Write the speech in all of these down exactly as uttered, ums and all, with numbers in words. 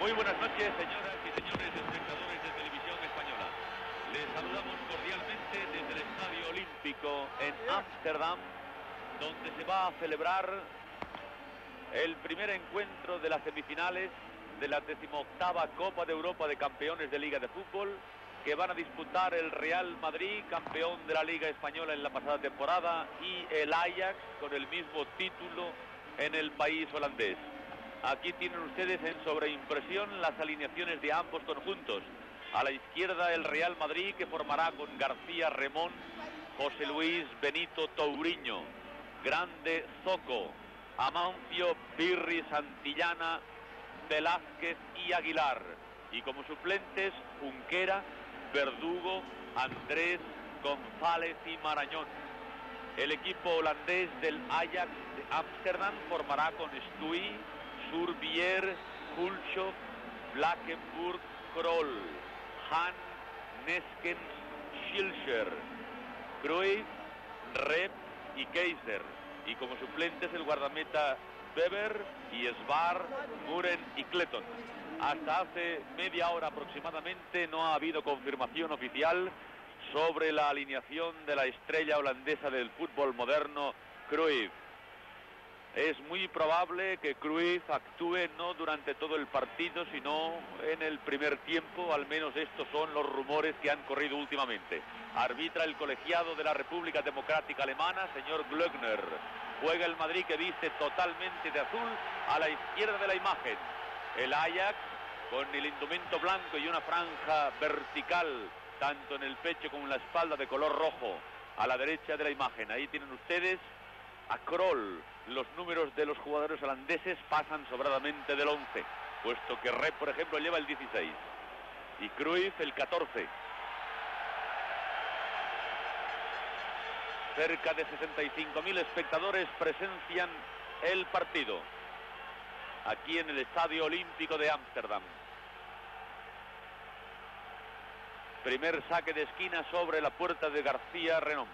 Muy buenas noches, señoras y señores espectadores de Televisión Española. Les saludamos cordialmente desde el Estadio Olímpico en Ámsterdam, donde se va a celebrar el primer encuentro de las semifinales de la decimoctava Copa de Europa de Campeones de Liga de Fútbol, que van a disputar el Real Madrid, campeón de la Liga Española en la pasada temporada, y el Ajax, con el mismo título en el país holandés. Aquí tienen ustedes en sobreimpresión las alineaciones de ambos conjuntos. A la izquierda el Real Madrid, que formará con García Remón, José Luis Benito Touriño, Grande Zoco, Amancio, Pirri, Santillana, Velázquez y Aguilar. Y como suplentes, Junquera, Verdugo, Andrés, González y Marañón. El equipo holandés del Ajax de Ámsterdam formará con Stuy, Surbier, Hulshoff, Blankenburg, Kroll, Hahn, Neskens, Schilcher, Cruyff, Rep y Kaiser. Y como suplentes el guardameta Weber y Svar, Muren y Cletton. Hasta hace media hora aproximadamente no ha habido confirmación oficial sobre la alineación de la estrella holandesa del fútbol moderno, Cruyff. Es muy probable que Cruyff actúe no durante todo el partido, sino en el primer tiempo. Al menos estos son los rumores que han corrido últimamente. Arbitra el colegiado de la República Democrática Alemana, señor Glöckner. Juega el Madrid, que viste totalmente de azul, a la izquierda de la imagen. El Ajax, con el indumento blanco y una franja vertical, tanto en el pecho como en la espalda, de color rojo, a la derecha de la imagen. Ahí tienen ustedes a Kroll. Los números de los jugadores holandeses pasan sobradamente del once, puesto que Rep, por ejemplo, lleva el dieciséis y Cruyff el catorce. Cerca de sesenta y cinco mil espectadores presencian el partido aquí en el Estadio Olímpico de Ámsterdam. Primer saque de esquina sobre la puerta de García Remón.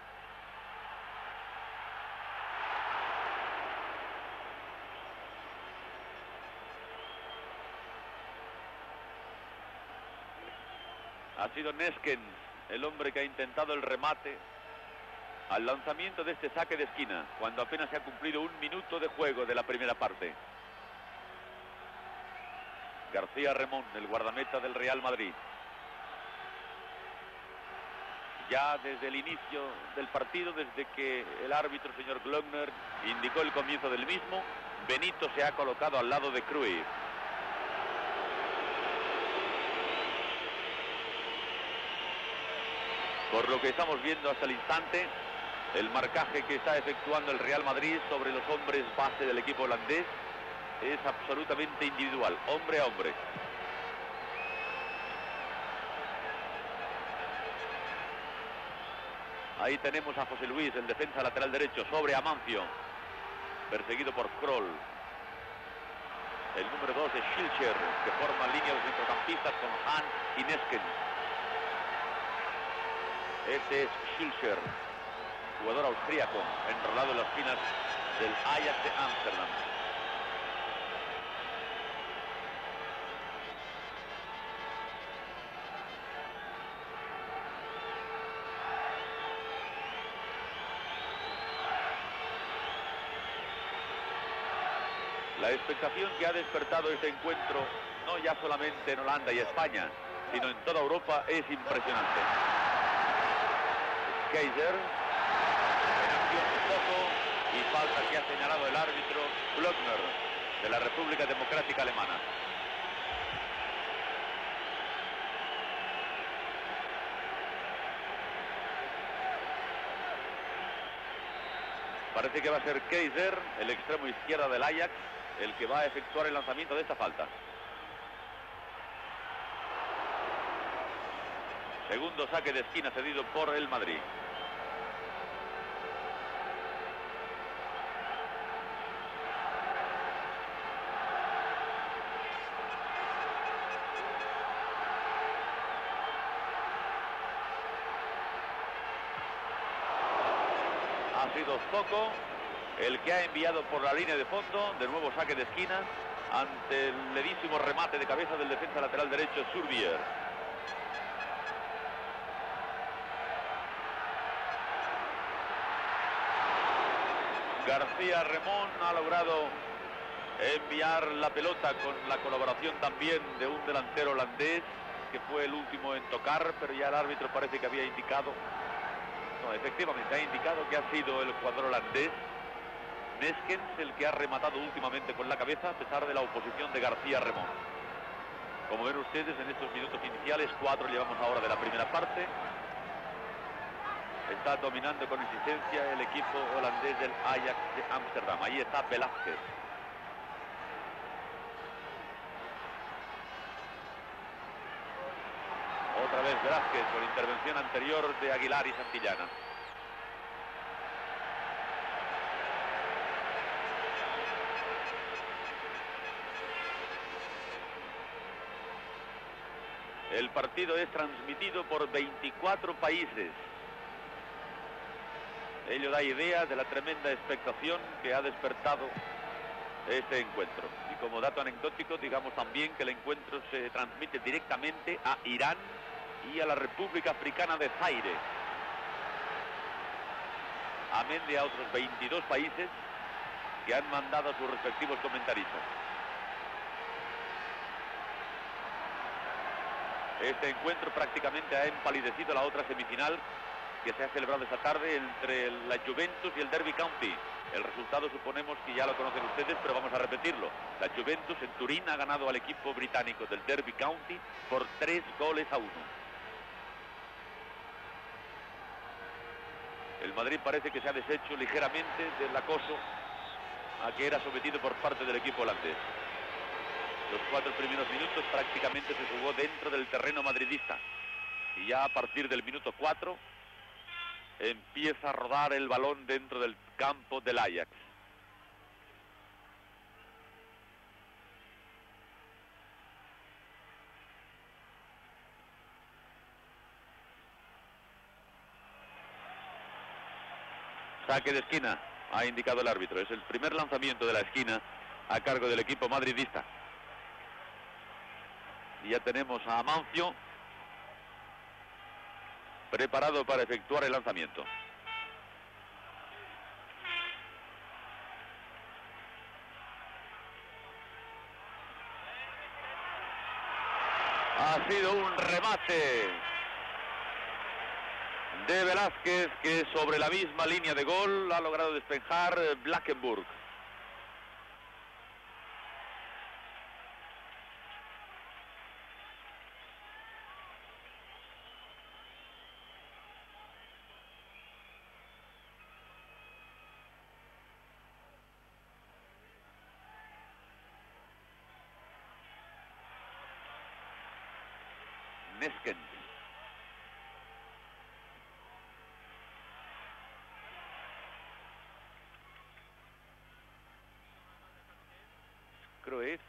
Ha sido Neskens el hombre que ha intentado el remate al lanzamiento de este saque de esquina, cuando apenas se ha cumplido un minuto de juego de la primera parte. García Remón, el guardameta del Real Madrid. Ya desde el inicio del partido, desde que el árbitro, señor Glöckner, indicó el comienzo del mismo, Benito se ha colocado al lado de Cruyff. Por lo que estamos viendo hasta el instante, el marcaje que está efectuando el Real Madrid sobre los hombres base del equipo holandés es absolutamente individual, hombre a hombre. Ahí tenemos a José Luis, el defensa lateral derecho, sobre Amancio, perseguido por Kroll. El número dos es Schilcher, que forma línea de centrocampistas con Hahn y Neskens. Este es Schilcher, jugador austríaco, enrolado en las filas del Ajax de Ámsterdam. La expectación que ha despertado este encuentro, no ya solamente en Holanda y España, sino en toda Europa, es impresionante. Kaiser, en acción de foco, y falta que ha señalado el árbitro Glöckner, de la República Democrática Alemana. Parece que va a ser Kaiser, el extremo izquierda del Ajax, el que va a efectuar el lanzamiento de esta falta. Segundo saque de esquina cedido por el Madrid. Ha sido Zoco el que ha enviado por la línea de fondo. De nuevo saque de esquina. ante el levísimo remate de cabeza del defensa lateral derecho Surbier. García Remón ha logrado enviar la pelota con la colaboración también de un delantero holandés, que fue el último en tocar, pero ya el árbitro parece que había indicado, no, efectivamente ha indicado que ha sido el jugador holandés Neskens el que ha rematado últimamente con la cabeza, a pesar de la oposición de García Remón. Como ven ustedes, en estos minutos iniciales, cuatro llevamos ahora de la primera parte, está dominando con insistencia el equipo holandés del Ajax de Ámsterdam. Ahí está Velázquez. Otra vez Velázquez con intervención anterior de Aguilar y Santillana. El partido es transmitido por veinticuatro países. Ello da idea de la tremenda expectación que ha despertado este encuentro. Y como dato anecdótico, digamos también que el encuentro se transmite directamente a Irán y a la República Africana de Zaire, amén de a otros veintidós países que han mandado a sus respectivos comentaristas. Este encuentro prácticamente ha empalidecido la otra semifinal que se ha celebrado esta tarde entre la Juventus y el Derby County. El resultado suponemos que ya lo conocen ustedes, pero vamos a repetirlo. La Juventus en Turín ha ganado al equipo británico del Derby County por tres goles a uno. El Madrid parece que se ha deshecho ligeramente del acoso a que era sometido por parte del equipo holandés. Los cuatro primeros minutos prácticamente se jugó dentro del terreno madridista. Y ya a partir del minuto cuatro empieza a rodar el balón dentro del campo del Ajax. Saque de esquina, ha indicado el árbitro. Es el primer lanzamiento de la esquina a cargo del equipo madridista. Y ya tenemos a Amancio preparado para efectuar el lanzamiento. Ha sido un remate de Velázquez que sobre la misma línea de gol ha logrado despejar Blankenburg. Neskens. Cruyff,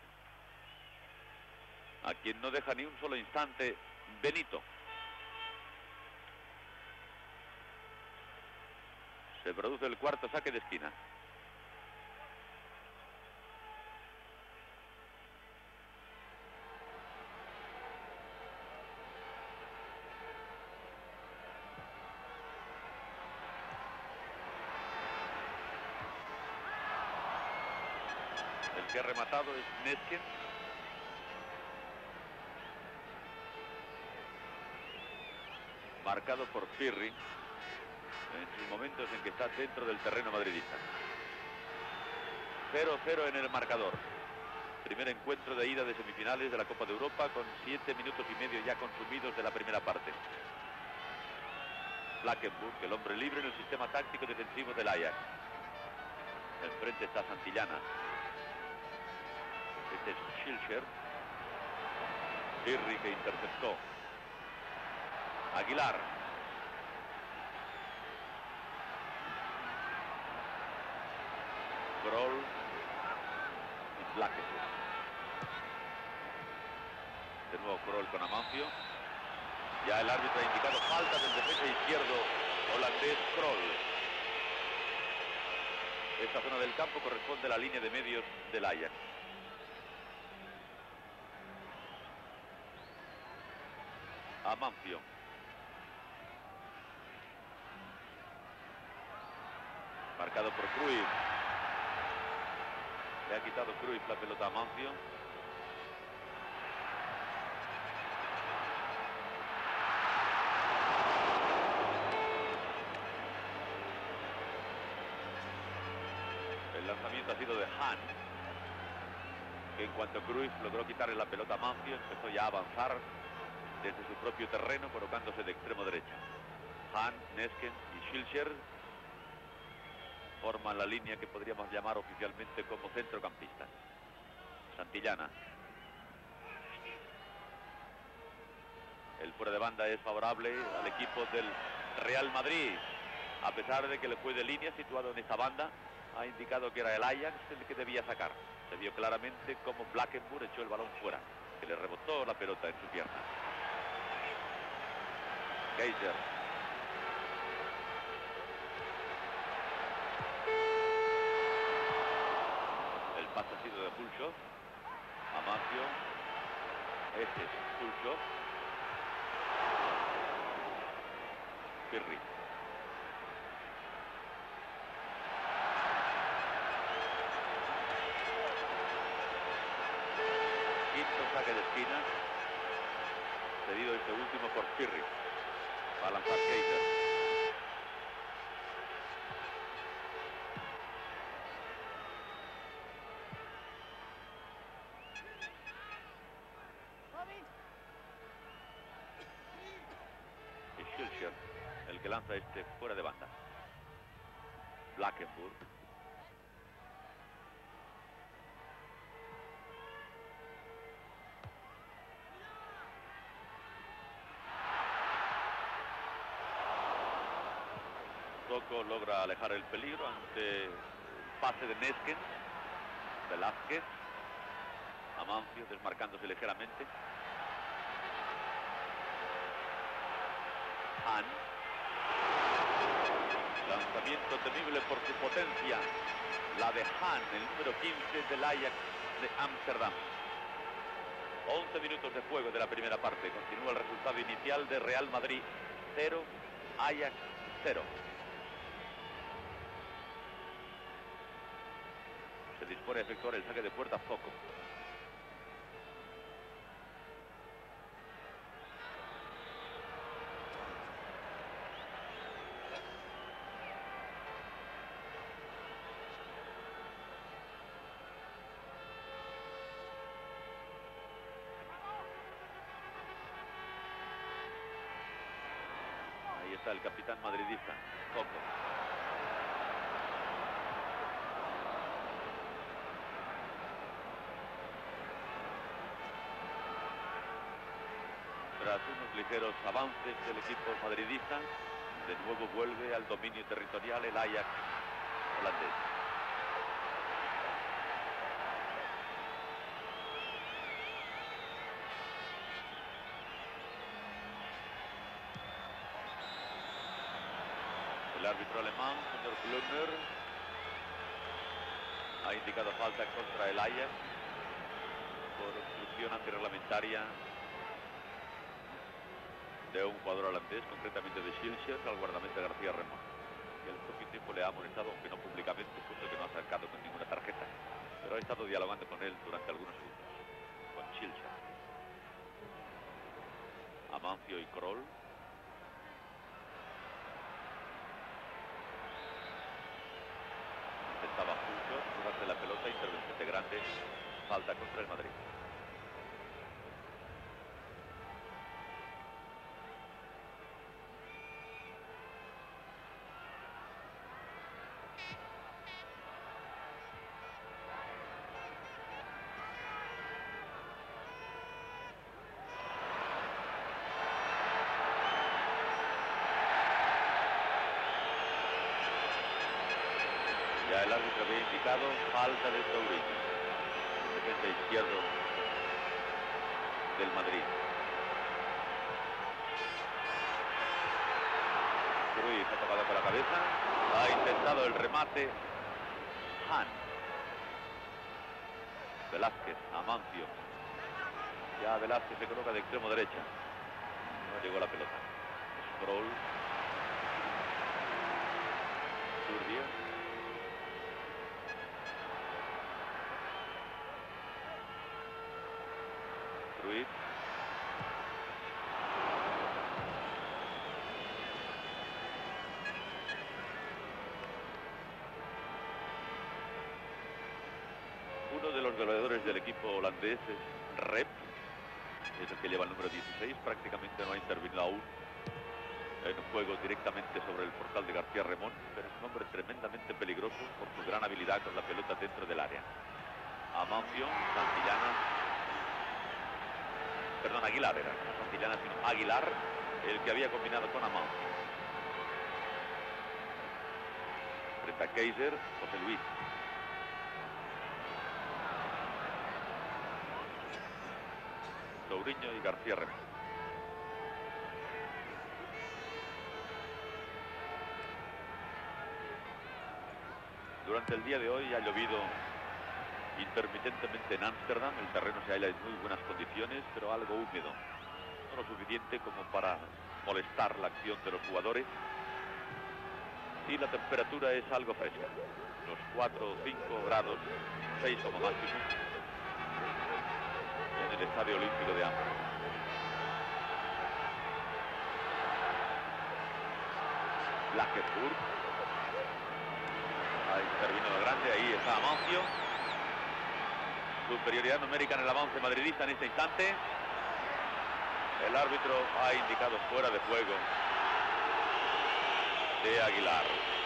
a quien no deja ni un solo instante Benito. Se produce el cuarto saque de esquina. El que ha rematado es Neskens. Marcado por Pirri en sus momentos en que está dentro del terreno madridista. cero cero en el marcador. Primer encuentro de ida de semifinales de la Copa de Europa con siete minutos y medio ya consumidos de la primera parte. Blankenburg, el hombre libre en el sistema táctico defensivo del Ajax. Enfrente está Santillana. Este es Schilcher. Pirri que interceptó. Aguilar. Kroll y Blankenburg. De nuevo Kroll con Amancio. Ya el árbitro ha indicado falta del defensa izquierdo holandés Kroll. Esta zona del campo corresponde a la línea de medios del Ajax. Amancio. Marcado por Cruyff. Le ha quitado Cruyff la pelota a Amancio. El lanzamiento ha sido de Hahn, que en cuanto Cruyff logró quitarle la pelota a Amancio, empezó ya a avanzar desde su propio terreno, colocándose de extremo derecha. Hahn, Nesken y Schilcher forman la línea que podríamos llamar oficialmente como centrocampistas. Santillana. El fuera de banda es favorable al equipo del Real Madrid, a pesar de que el juez de línea situado en esta banda ha indicado que era el Ajax el que debía sacar. Se vio claramente cómo Blankenburg echó el balón fuera, que le rebotó la pelota en su pierna. Geiser. El pase ha sido de Pulso. Amancio. Este es Pulso. Pirri. Quinto saque de esquina, cedido este último por Pirri. Va a lanzar Keiser. Y Schilcher, el que lanza este fuera de banda. Blankenburg. Tocco logra alejar el peligro ante el pase de Nesken. Velázquez. Amancio desmarcándose ligeramente. Hahn. Lanzamiento temible por su potencia. La de Hahn, el número quince del Ajax de Ámsterdam. once minutos de juego de la primera parte. Continúa el resultado inicial de Real Madrid cero, Ajax cero. Se dispone a efectuar el saque de puerta Tocco. Ahí está el capitán madridista, Tocco. Tras unos ligeros avances del equipo madridista, de nuevo vuelve al dominio territorial el Ajax holandés. El árbitro alemán, señor Klöckner, ha indicado falta contra el Ajax por obstrucción antirreglamentaria de un jugador holandés, concretamente de Schilcher, al guardameta García Remón, que al propio tiempo le ha amonestado, aunque no públicamente, puesto que no ha sacado con ninguna tarjeta, pero ha estado dialogando con él durante algunos segundos, con Schilcher. Amancio y Kroll. Intentaba Pulso, durante la pelota, intervención de grande, falta contra el Madrid. Ya el árbitro había indicado falta de Tourigny, defensa izquierdo del Madrid. Cruyff ha tocado con la cabeza, ha intentado el remate Hahn. Velázquez, Amancio. Ya Velázquez se coloca de extremo derecha. No llegó la pelota. Scroll. Zurdia. Ruiz. Uno de los goleadores del equipo holandés es Rep, es el que lleva el número dieciséis, prácticamente no ha intervenido aún en un juego directamente sobre el portal de García Remón, pero es un hombre tremendamente peligroso por su gran habilidad con la pelota dentro del área. Amancio, Santillana, perdón, Aguilar era, no Santillana sino Aguilar, el que había combinado con Amancio. Frente a Kaiser, José Luis. Touriño y García Remón. Durante el día de hoy ha llovido intermitentemente en Ámsterdam. El terreno se halla en muy buenas condiciones, pero algo húmedo. No lo suficiente como para molestar la acción de los jugadores. Y la temperatura es algo fresca. Los cuatro o cinco grados, seis como máximo, en el Estadio Olímpico de Ámsterdam. Blankenburg ha intervenido grande, ahí está Amancio. Superioridad numérica en el avance madridista en este instante. El árbitro ha indicado fuera de juego de Aguilar.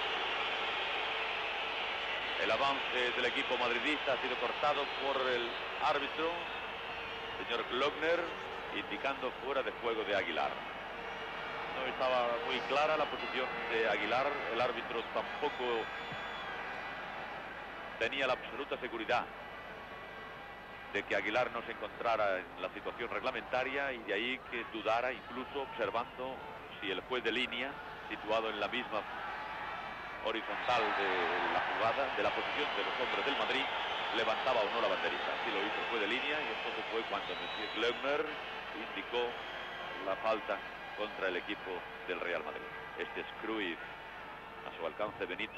El avance del equipo madridista ha sido cortado por el árbitro, señor Glockner, indicando fuera de juego de Aguilar. No estaba muy clara la posición de Aguilar. El árbitro tampoco tenía la absoluta seguridad de que Aguilar no se encontrara en la situación reglamentaria, y de ahí que dudara, incluso observando si el juez de línea, situado en la misma horizontal de la jugada, de la posición de los hombres del Madrid, levantaba o no la banderita. Así lo hizo el juez de línea, y entonces fue cuando monsieur Glockner indicó la falta contra el equipo del Real Madrid. Este es Cruyff, a su alcance Benito,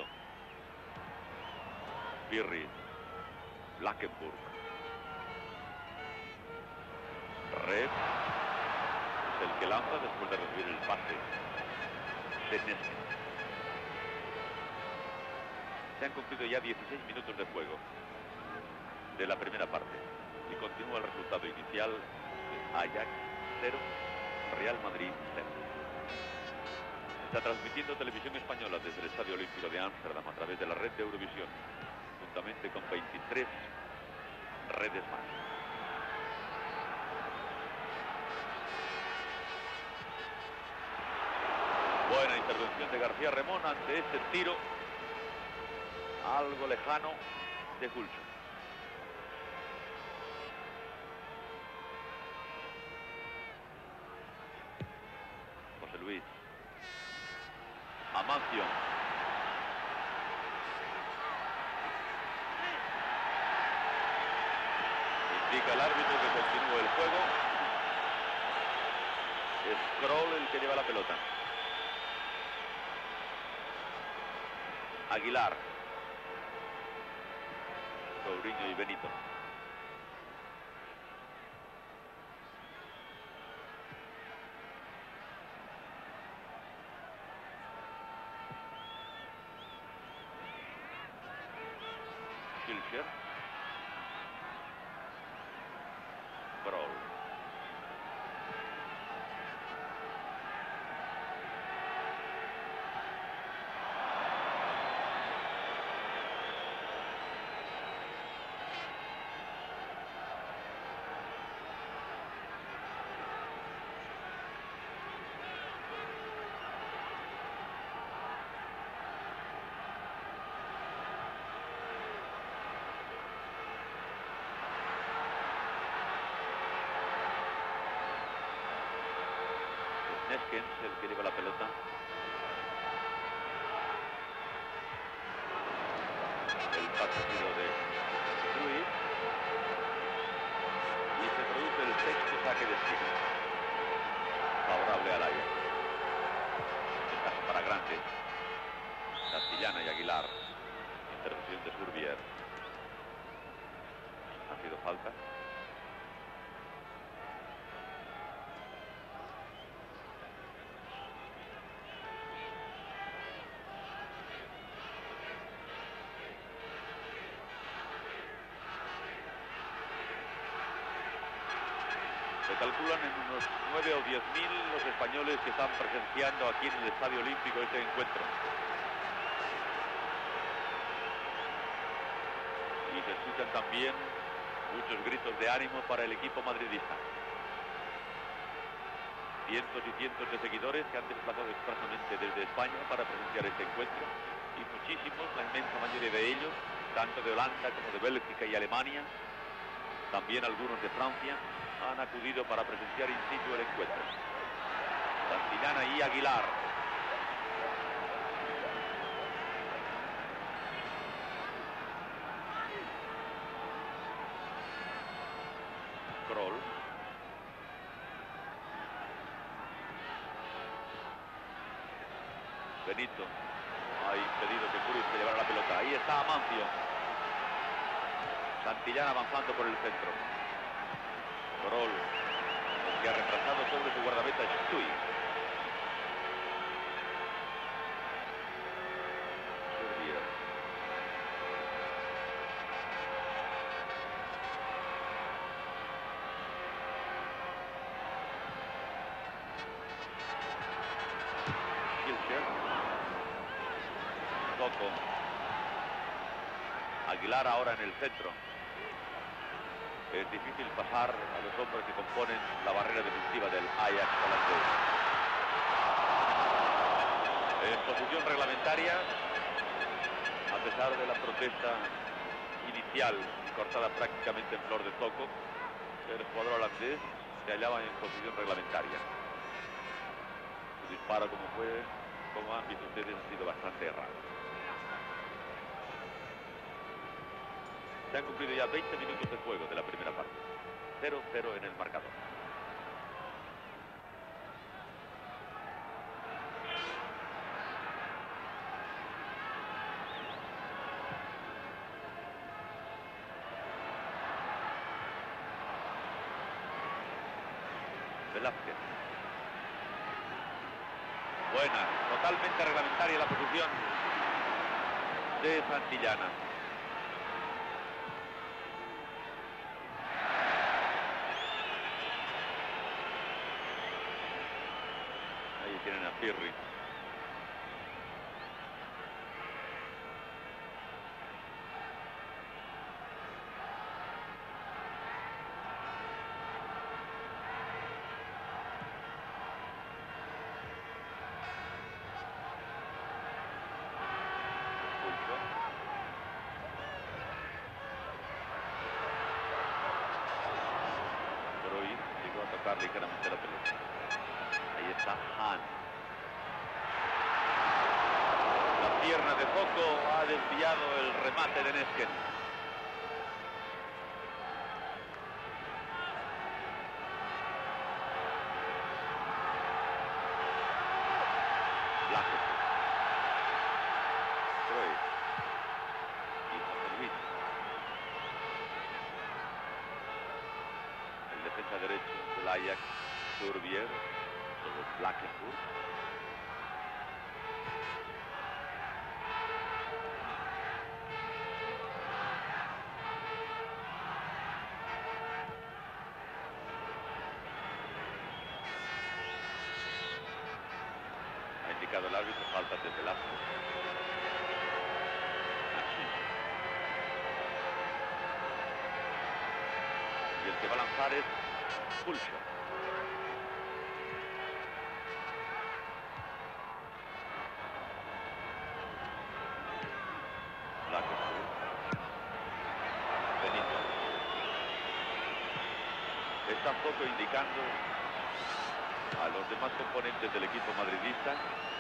Pirri, Blankenburg, Rep es el que lanza después de recibir el pase de Nesken. Se han cumplido ya dieciséis minutos de juego de la primera parte y continúa el resultado inicial: Ajax cero, Real Madrid cero. Está transmitiendo Televisión Española desde el Estadio Olímpico de Ámsterdam a través de la red de Eurovisión, juntamente con veintitrés redes más. Buena intervención de García Remón ante este tiro algo lejano de Hulson. José Luis. Amancio. Indica el árbitro que continúe el juego. Es Scroll el que lleva la pelota. Aguilar. Touriño y Benito. Schilcher. Kroll. Nesken es el que lleva la pelota. El pase ha sido de Cruyff. Y se produce el sexto saque de esquina favorable favorable al Ajax. Ventaja para Grande. Santillana y Aguilar. Intervención de Surbier. Ha sido falta. Se calculan en unos nueve o diez mil los españoles que están presenciando aquí en el Estadio Olímpico este encuentro. Y se escuchan también muchos gritos de ánimo para el equipo madridista. Cientos y cientos de seguidores que han desplazado expresamente desde España para presenciar este encuentro. Y muchísimos, la inmensa mayoría de ellos, tanto de Holanda como de Bélgica y Alemania, también algunos de Francia, han acudido para presenciar in situ el encuentro. Santillana y Aguilar. Kroll. Benito ha impedido que Cruz se llevara la pelota. Ahí está Amancio. Santillana avanzando por el centro. Kroll, que ha retrasado sobre su guardameta Stui. Surbier. Kilcher. Coco. Aguilar ahora en el centro. Es difícil pasar a los hombres que componen la barrera defensiva del Ajax holandés. En posición reglamentaria, a pesar de la protesta inicial cortada prácticamente en flor de toco, el jugador holandés se hallaba en posición reglamentaria. Su disparo, como fue, como han visto ustedes, ha sido bastante errado. Se han cumplido ya veinte minutos de juego de la primera parte. cero cero en el marcador. Velázquez. Buena, totalmente reglamentaria la posición de Santillana. Tienen a Pirri. Cruyff llegó a tocar ligeramente la pelota. Ahí está Hahn. La pierna de Coco ha desviado el remate de Nesken. Black. Cruyff. Y José Luis. El defensa derecho del Ajax, Surbier, sobre Blankenburg. Ha indicado el árbitro falta de Velázquez. Aquí. Y el que va a lanzar es Pulso. Benito. Está poco indicando a los demás componentes del equipo madridista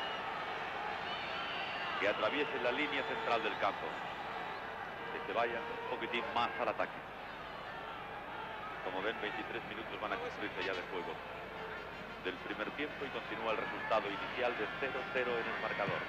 que atraviesen la línea central del campo, que se vayan un poquitín más al ataque. Como ven, veintitrés minutos van a cumplirse ya del juego del primer tiempo y continúa el resultado inicial de cero cero en el marcador.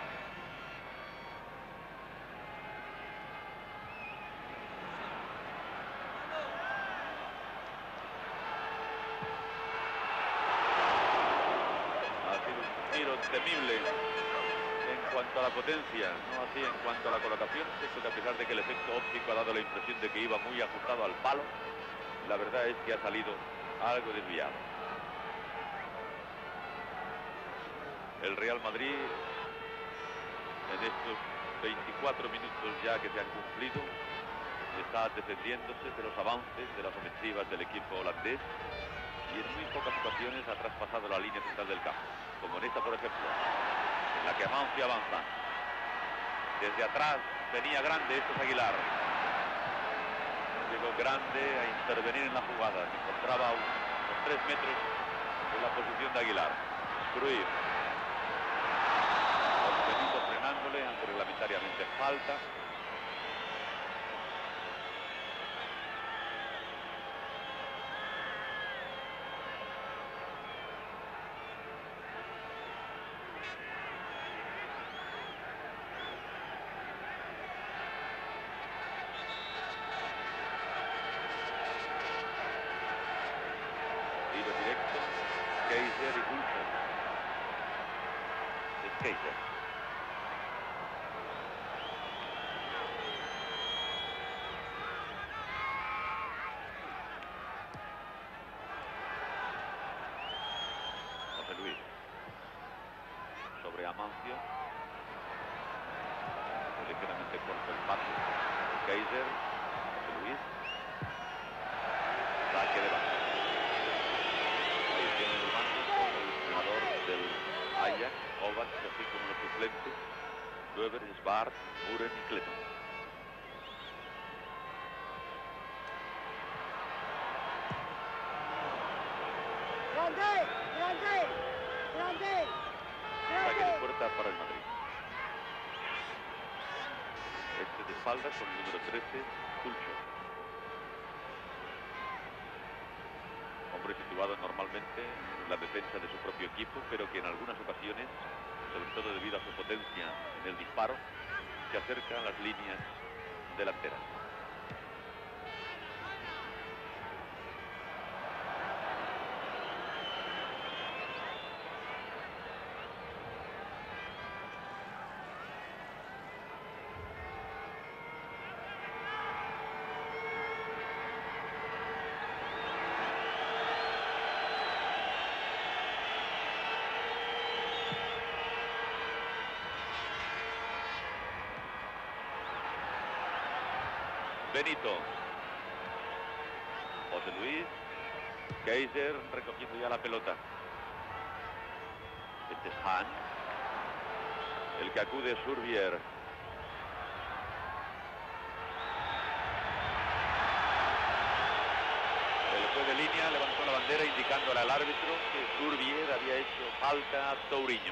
Ha sido un tiro temible en cuanto a la potencia, no así en cuanto a la colocación, puesto que a pesar de que el efecto óptico ha dado la impresión de que iba muy ajustado al palo, la verdad es que ha salido algo desviado. El Real Madrid, en estos veinticuatro minutos ya que se han cumplido, está defendiéndose de los avances de las ofensivas del equipo holandés y en muy pocas ocasiones ha traspasado la línea central del campo, como en esta, por ejemplo, en la que Amancio avanza. Desde atrás venía Grande, esto es Aguilar. Llegó Grande a intervenir en la jugada, se encontraba a unos tres metros de la posición de Aguilar. Cruyff. Benito frenándole, aunque reglamentariamente falta. Tiro directo, Kaiser y Pulsen. Es Kaiser. José Luis. Sobre Amancio. Ligeramente corto el pase. Kaiser. José Luis. Saque de banda. Ahí tiene el mando con el entrenador del Ajax, Kovac, así como los suplentes, Weber, Svart, Muren y Cleton. ¡Grande! ¡Grande! ¡Grande! Saque de puerta para el Madrid. Este de espaldas con el número trece, Pulcho. Hombre situado normalmente en la defensa de su propio equipo, pero que en algunas ocasiones, sobre todo debido a su potencia en el disparo, se acerca a las líneas delanteras. Benito. José Luis. Kaiser recogiendo ya la pelota. Este es Hahn. El que acude es Surbier. El juez de línea levantó la bandera indicándole al árbitro que Surbier había hecho falta a Touriño.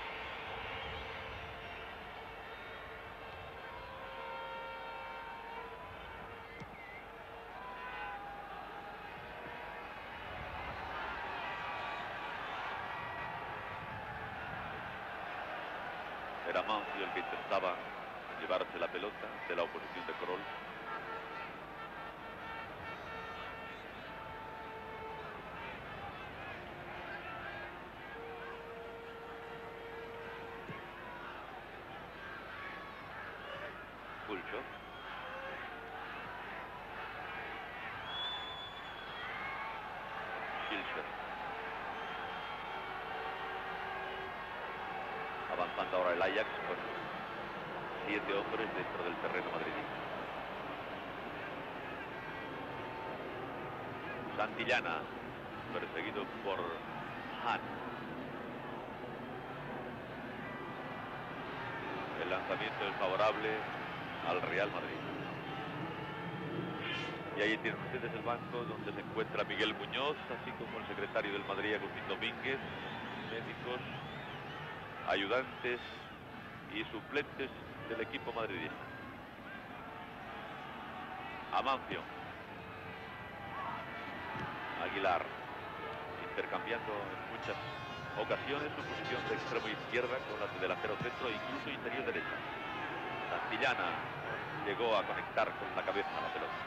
Era Amancio el que intentaba llevarse la pelota de la oposición de Kroll. Pulcho. Hilscher. Avanzando ahora el Ajax con siete hombres dentro del terreno madridista. Santillana, perseguido por Hahn. El lanzamiento es favorable al Real Madrid. Y ahí tienen ustedes el banco donde se encuentra Miguel Muñoz, así como el secretario del Madrid, Agustín Domínguez, médicos, ayudantes y suplentes del equipo madridista. Amancio. Aguilar. Intercambiando muchas ocasiones su posición de extremo izquierda con la de delantero centro e incluso interior derecha. Santillana llegó a conectar con la cabeza la pelota.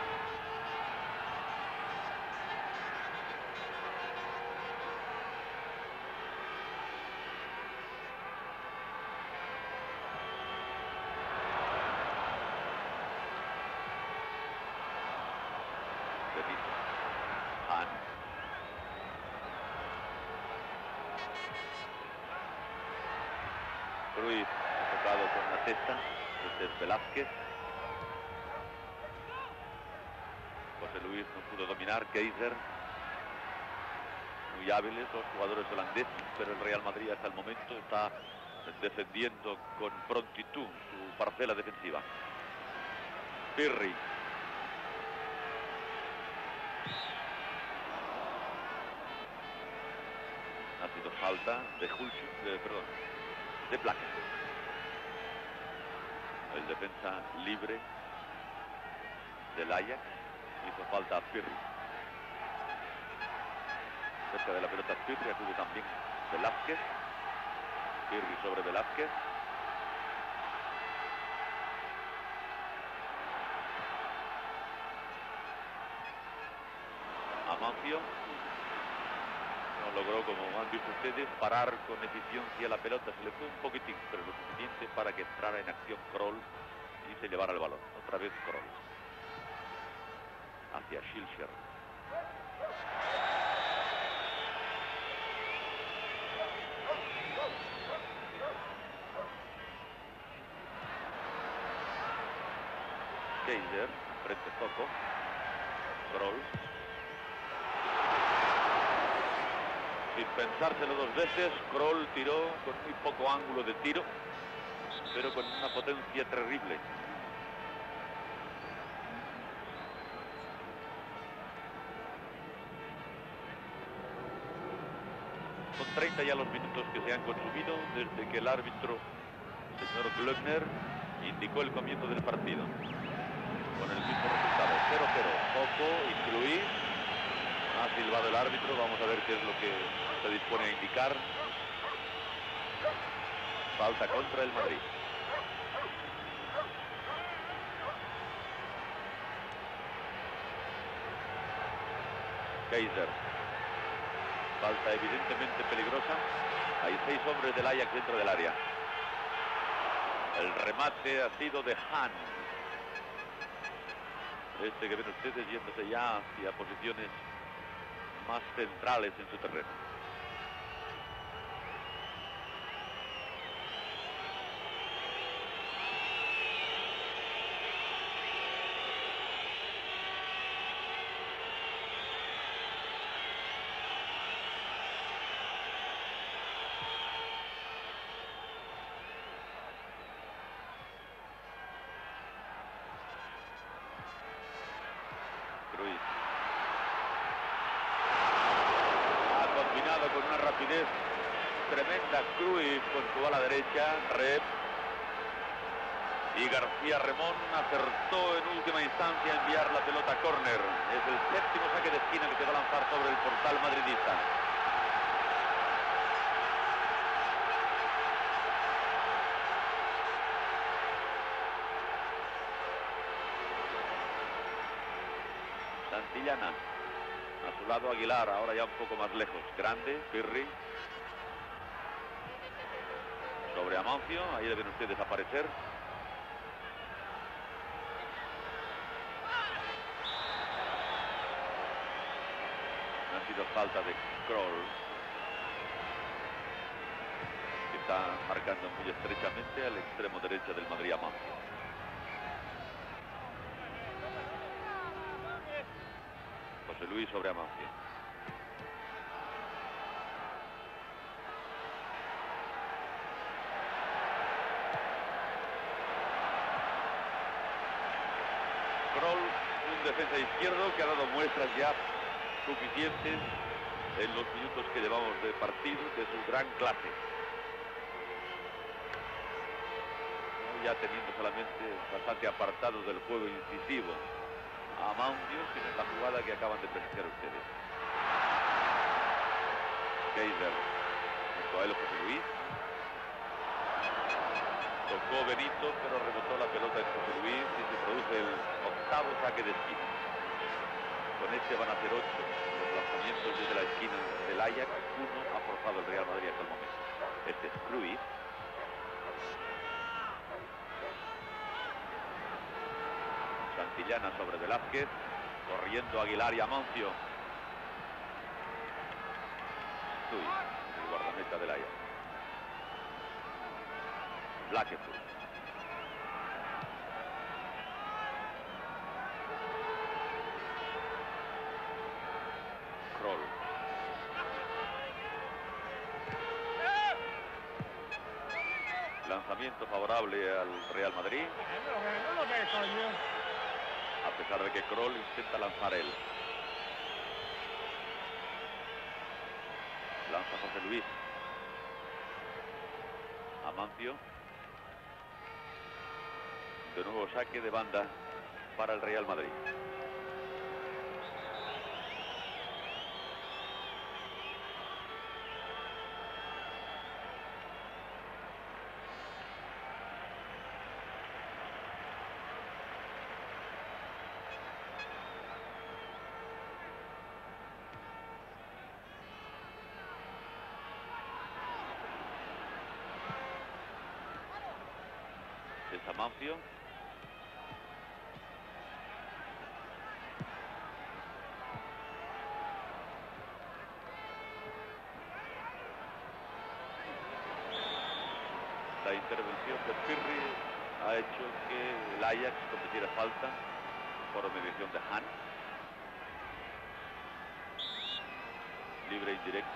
Han. Cruyff ha tocado con la testa. Este es Velázquez. José Luis no pudo dominar. Keizer. Muy hábiles los jugadores holandeses, pero el Real Madrid hasta el momento está defendiendo con prontitud su parcela defensiva. Pirri. Ha sido falta de Hulch, de, perdón, de Placa. El defensa libre del Ajax hizo falta a Pirri. Cerca de la pelota Pirri acude también Velázquez. Pirri sobre Velázquez. Amancio no logró, como han visto ustedes, parar con eficiencia la pelota. Se le fue un poquitín, pero lo suficiente para que entrara en acción Kroll y se llevara el balón. Otra vez Kroll hacia Schilcher. Keizer, frente Zoco. Kroll. Sin pensárselo dos veces, Kroll tiró con muy poco ángulo de tiro, pero con una potencia terrible. Son treinta ya los minutos que se han consumido desde que el árbitro, el señor Glöckner, indicó el comienzo del partido. Con el mismo resultado, cero cero. Zoco y Cruyff. Ha silbado el árbitro, vamos a ver qué es lo que se dispone a indicar. Falta contra el Madrid. Keizer. Falta evidentemente peligrosa. Hay seis hombres del Ajax dentro del área. El remate ha sido de Han. Este que ven ustedes yéndose ya hacia posiciones más centrales en su terreno. Cruyff. Con una rapidez tremenda Cruyff con su ala derecha, Rep, y García Remón acertó en última instancia a enviar la pelota a córner. Es el séptimo saque de esquina que se va a lanzar sobre el portal madridista. Santillana. A su lado Aguilar, ahora ya un poco más lejos. Grande, Pirri. Sobre Amancio, ahí deben ustedes aparecer. Ha sido falta de Kroll, que está marcando muy estrechamente al extremo derecho del Madrid, Amancio. José Luis sobre Amancio. Kroll, un defensa izquierdo que ha dado muestras ya suficientes en los minutos que llevamos de partido de su gran clase. Ya teniendo solamente bastante apartado del juego incisivo a Amancio, sino en la jugada que acaban de presenciar ustedes. Kaiser. Junto a él José Luis. Tocó Benito, pero rebotó la pelota en José Luis y se produce el octavo saque de esquina. Con este van a ser ocho los lanzamientos desde la esquina del Ajax. Uno ha forzado el Real Madrid hasta el momento. Este es Cruyff. Santillana sobre Velázquez. Corriendo Aguilar y Amancio. Stuy, el guardameta del Ajax. Blackeford. Kroll. Lanzamiento favorable al Real Madrid. A pesar de que Kroll intenta lanzar él. Lanza José Luis. Amancio. De nuevo saque de banda para el Real Madrid. Es Amancio. La intervención de Pirri ha hecho que el Ajax cometiera falta por mediación de Han. Libre indirecto.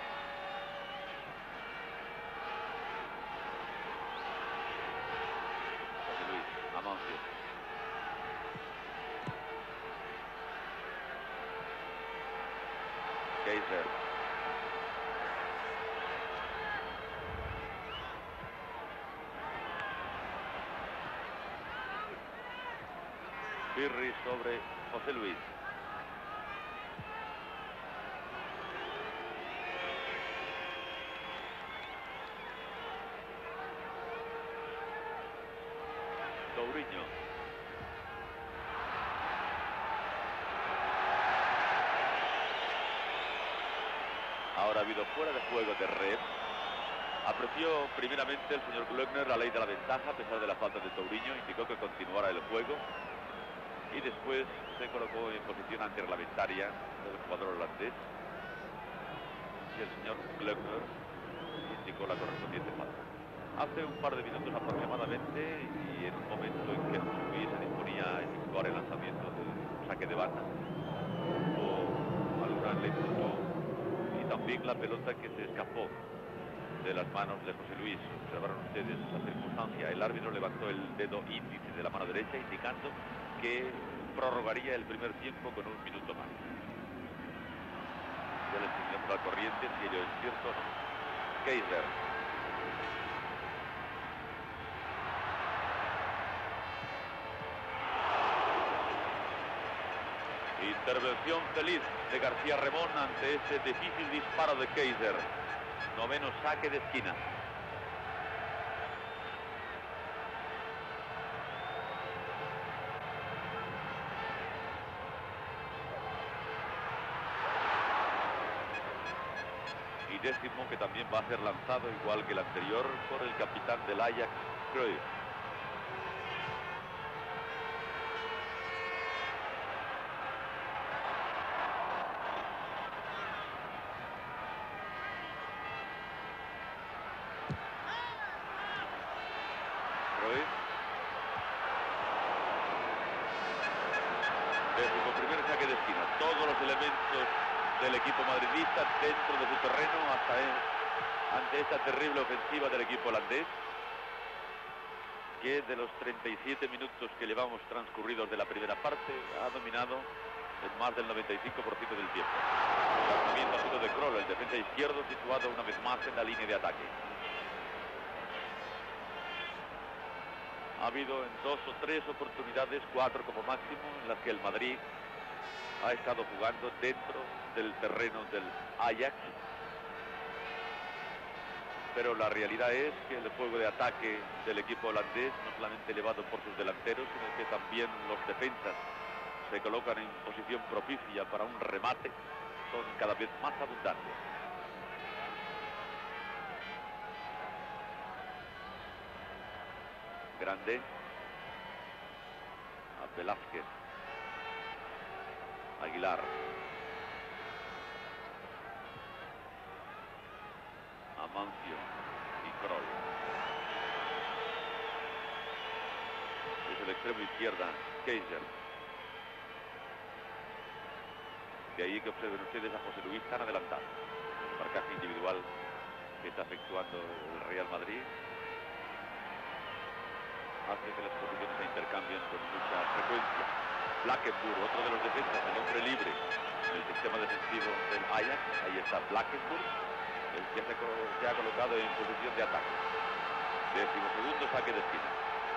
José Luis, Amancio. Kaiser. Pirri sobre José Luis. Touriño. Ahora ha habido fuera de juego de Red. Apreció primeramente el señor Glöckner la ley de la ventaja a pesar de la falta de Touriño. Indicó que continuara el juego. Y después se colocó en posición antirreglamentaria del jugador holandés. Y el señor Glöckner indicó la correspondiente falta. Hace un par de minutos aproximadamente, y en un momento en que José Luis se disponía a efectuar el lanzamiento del saque de banda, hubo alguna lentitud y también la pelota que se escapó de las manos de José Luis. Observaron ustedes esa circunstancia. El árbitro levantó el dedo índice de la mano derecha indicando que prorrogaría el primer tiempo con un minuto más. Ya les enseñamos la corriente, si ello es cierto o no. Kaiser. Intervención feliz de García Remón ante ese difícil disparo de Kaiser. Noveno saque de esquina. Y décimo que también va a ser lanzado igual que el anterior por el capitán del Ajax, Cruyff. Décimo primer saque de esquina. Todos los elementos del equipo madridista dentro de su terreno hasta el, ante esta terrible ofensiva del equipo holandés, que de los treinta y siete minutos que llevamos transcurridos de la primera parte ha dominado en más del noventa y cinco por ciento del tiempo. El lanzamiento ha sido de Kroll, el defensa izquierdo, situado una vez más en la línea de ataque. Ha habido en dos o tres oportunidades, cuatro como máximo, en las que el Madrid ha estado jugando dentro del terreno del Ajax pero la realidad es que el juego de ataque del equipo holandés, no solamente elevado por sus delanteros, sino que también los defensas se colocan en posición propicia para un remate, son cada vez más abundantes. Grande. A Velázquez. Aguilar. Amancio y Kroll. Desde el extremo izquierda, Kaiser. De ahí que observen ustedes a José Luis tan adelantado. El marcaje individual que está efectuando el Real Madrid hace que las posiciones se intercambien con mucha frecuencia. Blankenburg, otro de los defensas, el hombre libre en el sistema defensivo del Ajax. Ahí está Blankenburg, el que se, se ha colocado en posición de ataque. Décimo segundo saque de esquina.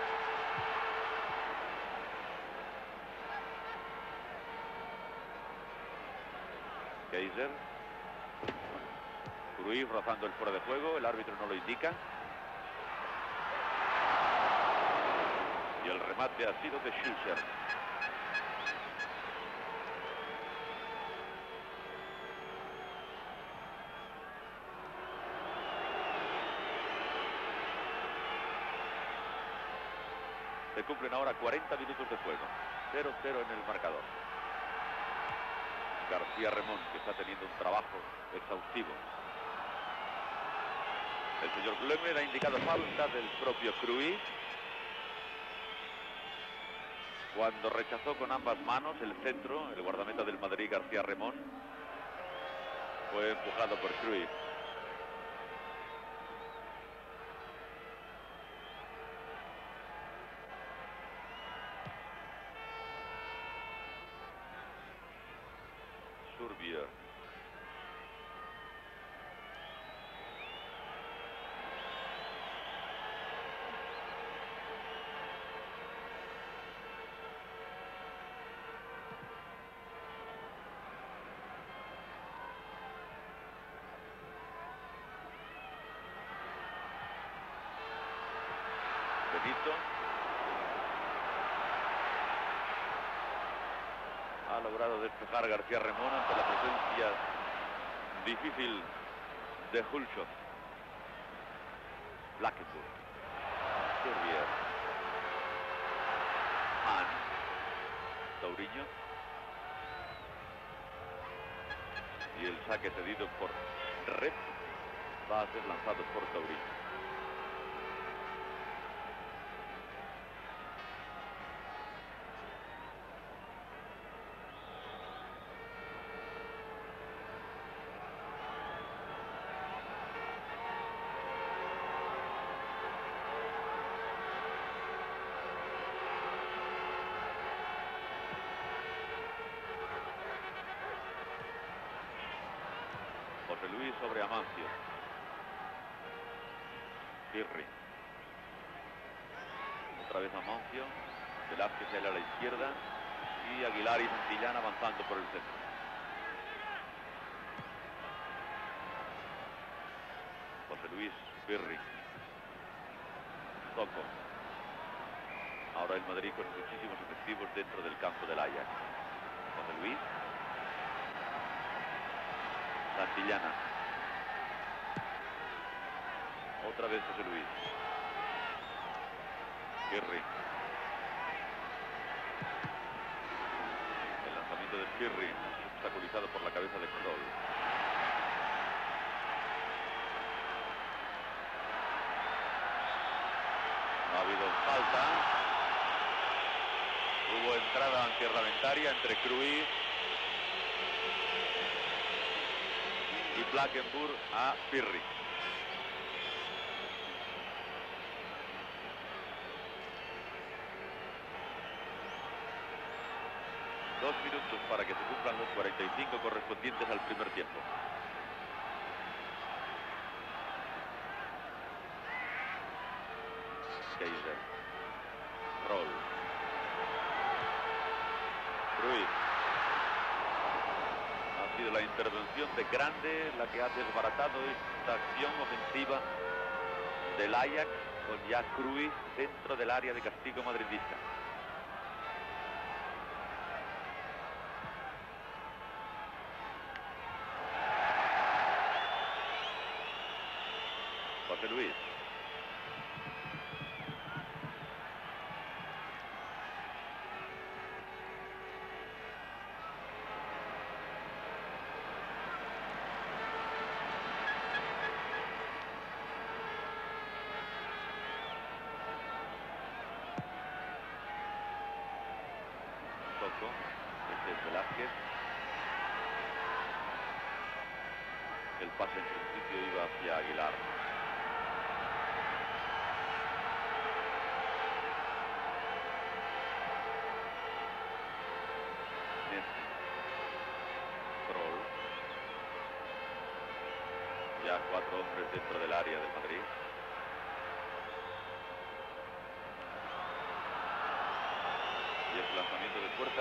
Kaiser. Cruyff rozando el fuera de juego, el árbitro no lo indica. Y el remate ha sido de Schuster. Se cumplen ahora cuarenta minutos de juego. cero cero en el marcador. García Remón, que está teniendo un trabajo exhaustivo. El señor Blömer ha indicado falta del propio Cruyff cuando rechazó con ambas manos el centro. El guardameta del Madrid, García Remón, fue empujado por Cruyff. Surbier. Benito. Ha logrado despejar García Remón ante la presencia difícil de Hulshoff. Blankenburg. Surbier. Mann. Tauriño. Y el saque cedido por Rep va a ser lanzado por Tauriño. José Luis sobre Amancio. Pirri. Otra vez Amancio. Velázquez a la izquierda. Y Aguilar y Santillán avanzando por el centro. José Luis, Pirri. Toco. Ahora el Madrid con muchísimos efectivos dentro del campo del Ajax. José Luis. Santillana. Otra vez José Luis. Pirri. El lanzamiento de Pirri, obstaculizado por la cabeza de Kroll. No ha habido falta. Hubo entrada antirreglamentaria entre Cruyff y Blankenburg a Pirri. Dos minutos para que se cumplan los cuarenta y cinco correspondientes al primer tiempo. Kaiser. Kroll. Cruyff. Ha sido la intervención de Grande la que ha desbaratado esta acción ofensiva del Ajax con ya Cruyff dentro del área de castigo madridista. José Luis. Soco. Este es Velázquez. El pase en principio iba hacia Aguilar. Ya cuatro hombres dentro del área de Madrid. Y el lanzamiento de puerta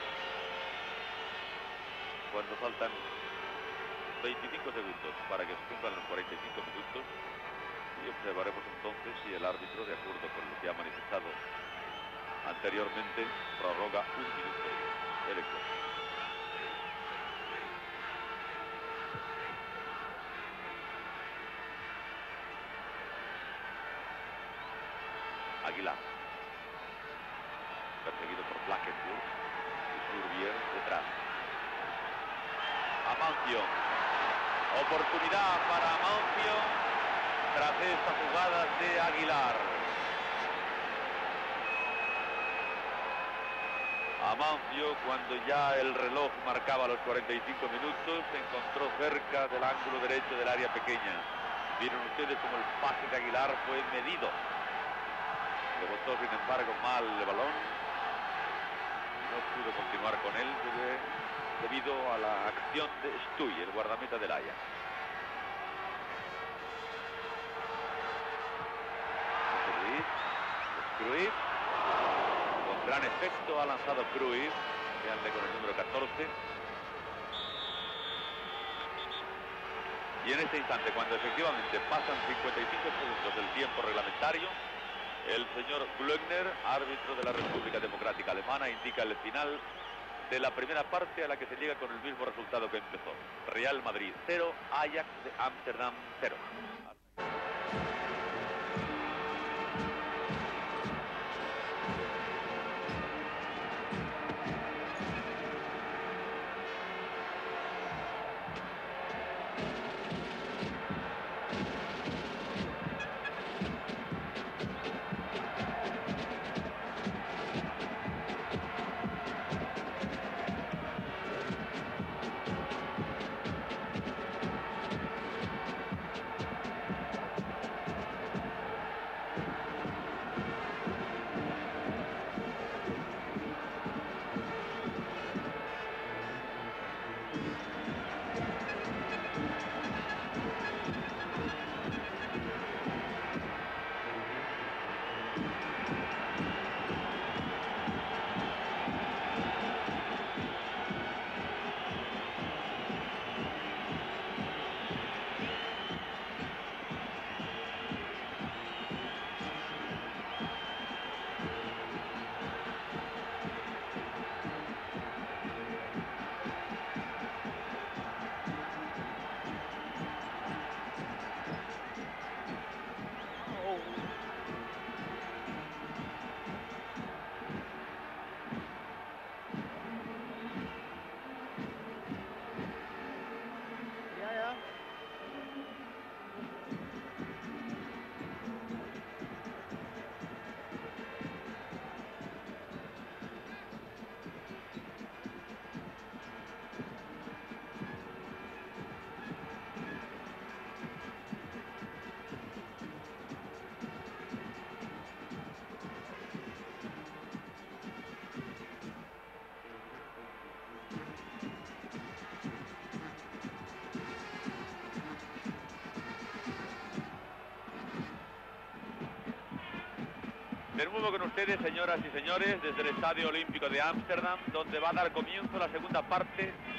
cuando faltan veinticinco segundos para que se cumplan los cuarenta y cinco minutos, y observaremos entonces si el árbitro, de acuerdo con lo que ha manifestado anteriormente, prorroga un minuto el encuentro. Aguilar, perseguido por Blackwood y Surbier detrás. Amancio, oportunidad para Amancio tras esta jugada de Aguilar. Amancio, cuando ya el reloj marcaba los cuarenta y cinco minutos, se encontró cerca del ángulo derecho del área pequeña. Vieron ustedes como el pase de Aguilar fue medido. Le botó sin embargo mal el balón, no pudo continuar con él debido a la acción de Stuy, el guardameta del Ajax. Luis, Cruyff, con gran efecto ha lanzado Cruyff, veanle con el número catorce. Y en este instante, cuando efectivamente pasan cincuenta y cinco segundos del tiempo reglamentario, el señor Glöckner, árbitro de la República Democrática Alemana, indica el final de la primera parte, a la que se llega con el mismo resultado que empezó. Real Madrid cero, Ajax de Ámsterdam cero. De nuevo con ustedes, señoras y señores, desde el Estadio Olímpico de Ámsterdam, donde va a dar comienzo la segunda parte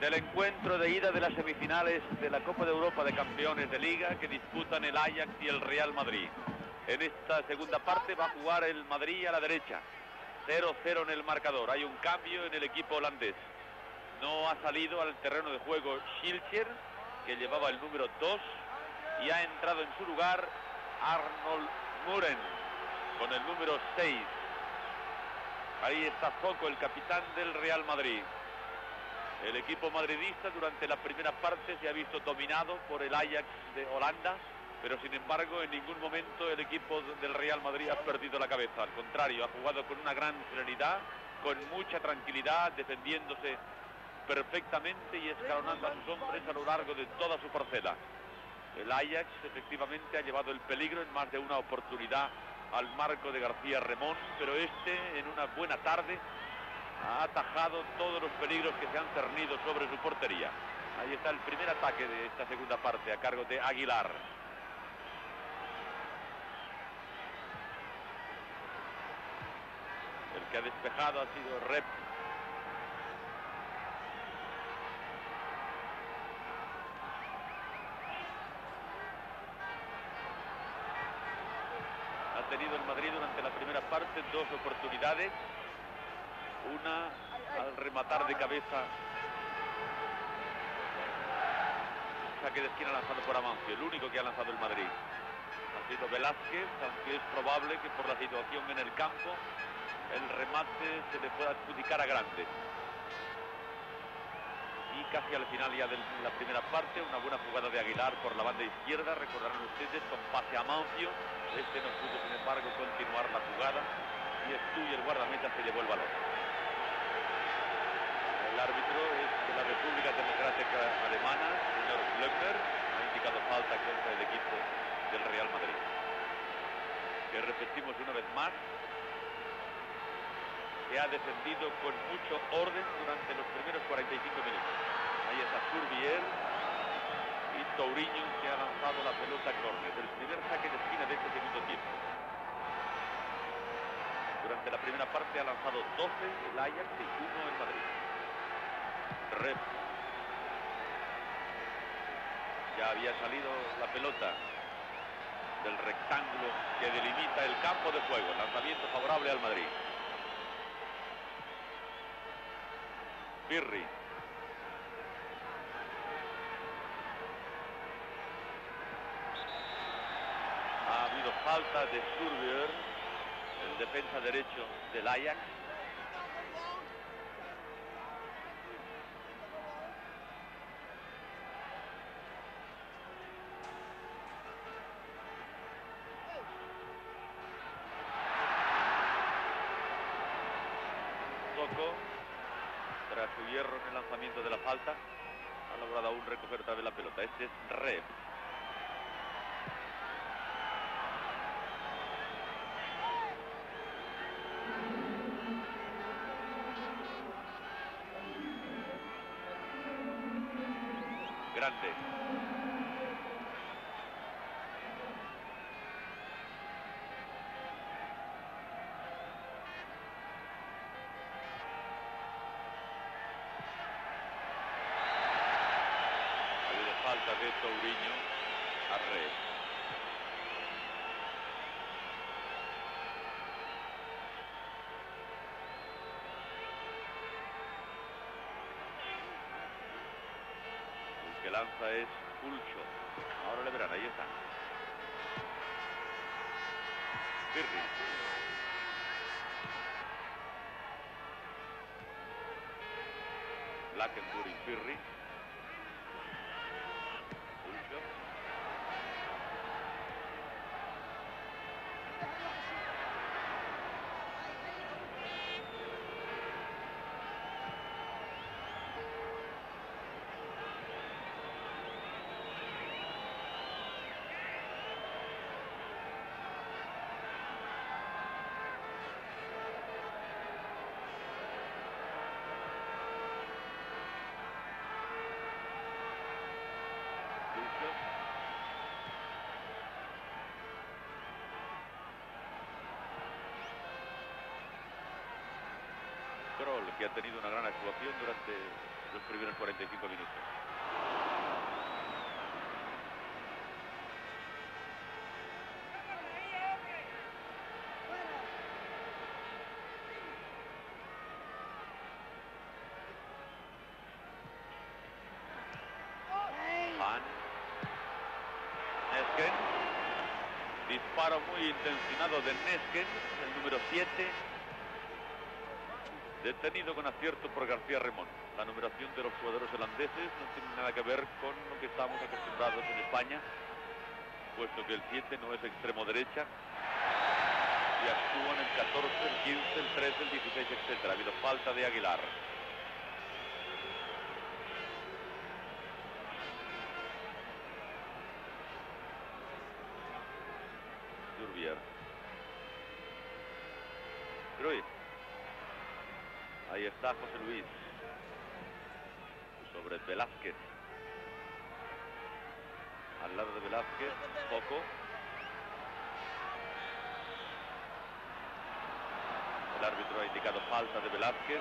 del encuentro de ida de las semifinales de la Copa de Europa de Campeones de Liga que disputan el Ajax y el Real Madrid. En esta segunda parte va a jugar el Madrid a la derecha. cero cero en el marcador. Hay un cambio en el equipo holandés. No ha salido al terreno de juego Schilcher, que llevaba el número dos, y ha entrado en su lugar Arnold Muren con el número seis. Ahí está Zoco, el capitán del Real Madrid. El equipo madridista durante la primera parte se ha visto dominado por el Ajax de Holanda, pero sin embargo en ningún momento el equipo del Real Madrid ha perdido la cabeza. Al contrario, ha jugado con una gran serenidad, con mucha tranquilidad, defendiéndose perfectamente y escalonando a sus hombres a lo largo de toda su parcela. El Ajax efectivamente ha llevado el peligro en más de una oportunidad al marco de García Remón, pero este en una buena tarde ha atajado todos los peligros que se han cernido sobre su portería. Ahí está el primer ataque de esta segunda parte a cargo de Aguilar. El que ha despejado ha sido Rep. Ha tenido el Madrid durante la primera parte dos oportunidades. Una al rematar de cabeza. Saque de esquina lanzado por Amancio, el único que ha lanzado el Madrid. Ha sido Velázquez, aunque es probable que por la situación en el campo el remate se le pueda adjudicar a Grande. Y casi al final ya de la primera parte, una buena jugada de Aguilar por la banda izquierda, recordarán ustedes, con pase a Amancio. Este no pudo, sin embargo, continuar la jugada y Stuy, el guardameta, se llevó el balón. El árbitro es de la República Democrática Alemana, el señor Klöckner, ha indicado falta contra el equipo del Real Madrid. Que repetimos una vez más, que ha defendido con mucho orden durante los primeros cuarenta y cinco minutos. Ahí está Surbier y Touriño, que ha lanzado la pelota a córner. El primer saque de esquina de este segundo tiempo. Durante la primera parte ha lanzado doce el Ajax y uno el Madrid. Rep. Ya había salido la pelota del rectángulo que delimita el campo de juego. Lanzamiento favorable al Madrid. Pirri. Ha habido falta de Surbier, el defensa derecho del Ajax. Zoco, tras su hierro en el lanzamiento de la falta, ha logrado aún recoger otra vez la pelota. Este es Rep. Grande. Falta de Touriño a Rep. El que lanza es Pulcho. Ahora le verán, ahí está. Pirri. Blackenburg y Pirri. Kroll, que ha tenido una gran actuación durante los primeros cuarenta y cinco minutos. Hahn. Nesken. Disparo muy intencionado de Nesken, el número siete. Detenido con acierto por García Remón. La numeración de los jugadores holandeses no tiene nada que ver con lo que estamos acostumbrados en España, puesto que el siete no es extremo derecha y actúan el catorce, el quince, el trece, el dieciséis, etcétera. Ha habido falta de Aguilar. Surbier. Cruyff. Ahí está José Luis. Sobre Velázquez. Al lado de Velázquez, Poco. El árbitro ha indicado falta de Velázquez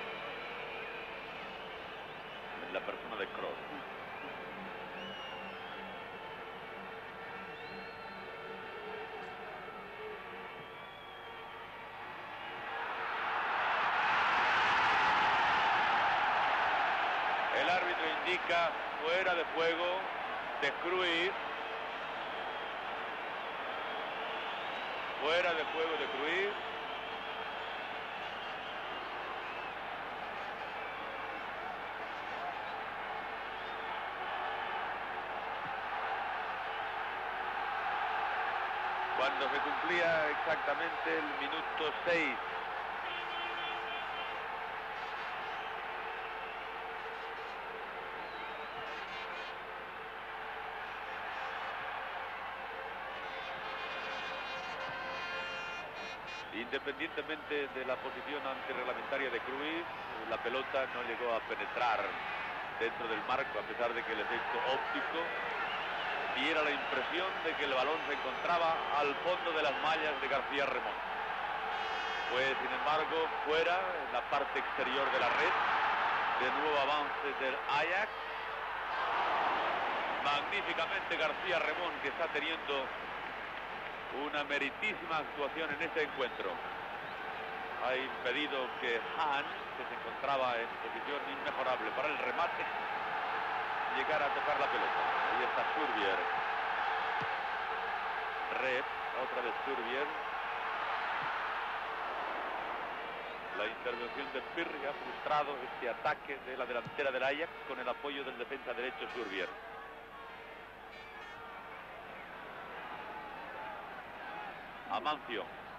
en la persona de Kroos. El árbitro indica fuera de juego de Cruyff. Fuera de juego de Cruyff. Cuando se cumplía exactamente el minuto seis. Independientemente de la posición antirreglamentaria de Cruyff, la pelota no llegó a penetrar dentro del marco, a pesar de que el efecto óptico diera la impresión de que el balón se encontraba al fondo de las mallas de García Remón. Fue, sin embargo, fuera, en la parte exterior de la red. De nuevo avance del Ajax. Magníficamente García Remón, que está teniendo una meritísima actuación en este encuentro. Ha impedido que Hahn, que se encontraba en posición inmejorable para el remate, llegara a tocar la pelota. Ahí está Surbier. Rep, otra vez Surbier. La intervención de Pirri ha frustrado este ataque de la delantera del Ajax con el apoyo del defensa derecho Surbier. Amancio.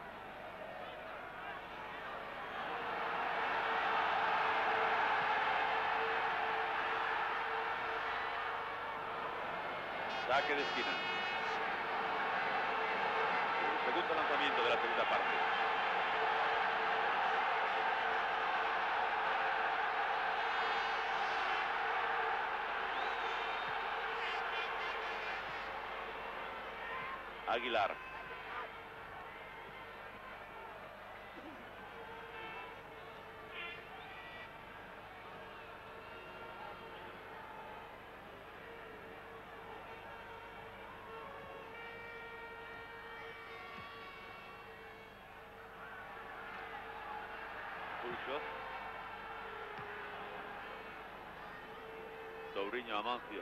Saque de esquina. El segundo lanzamiento de la segunda parte. Aguilar. Sobriño Amancio.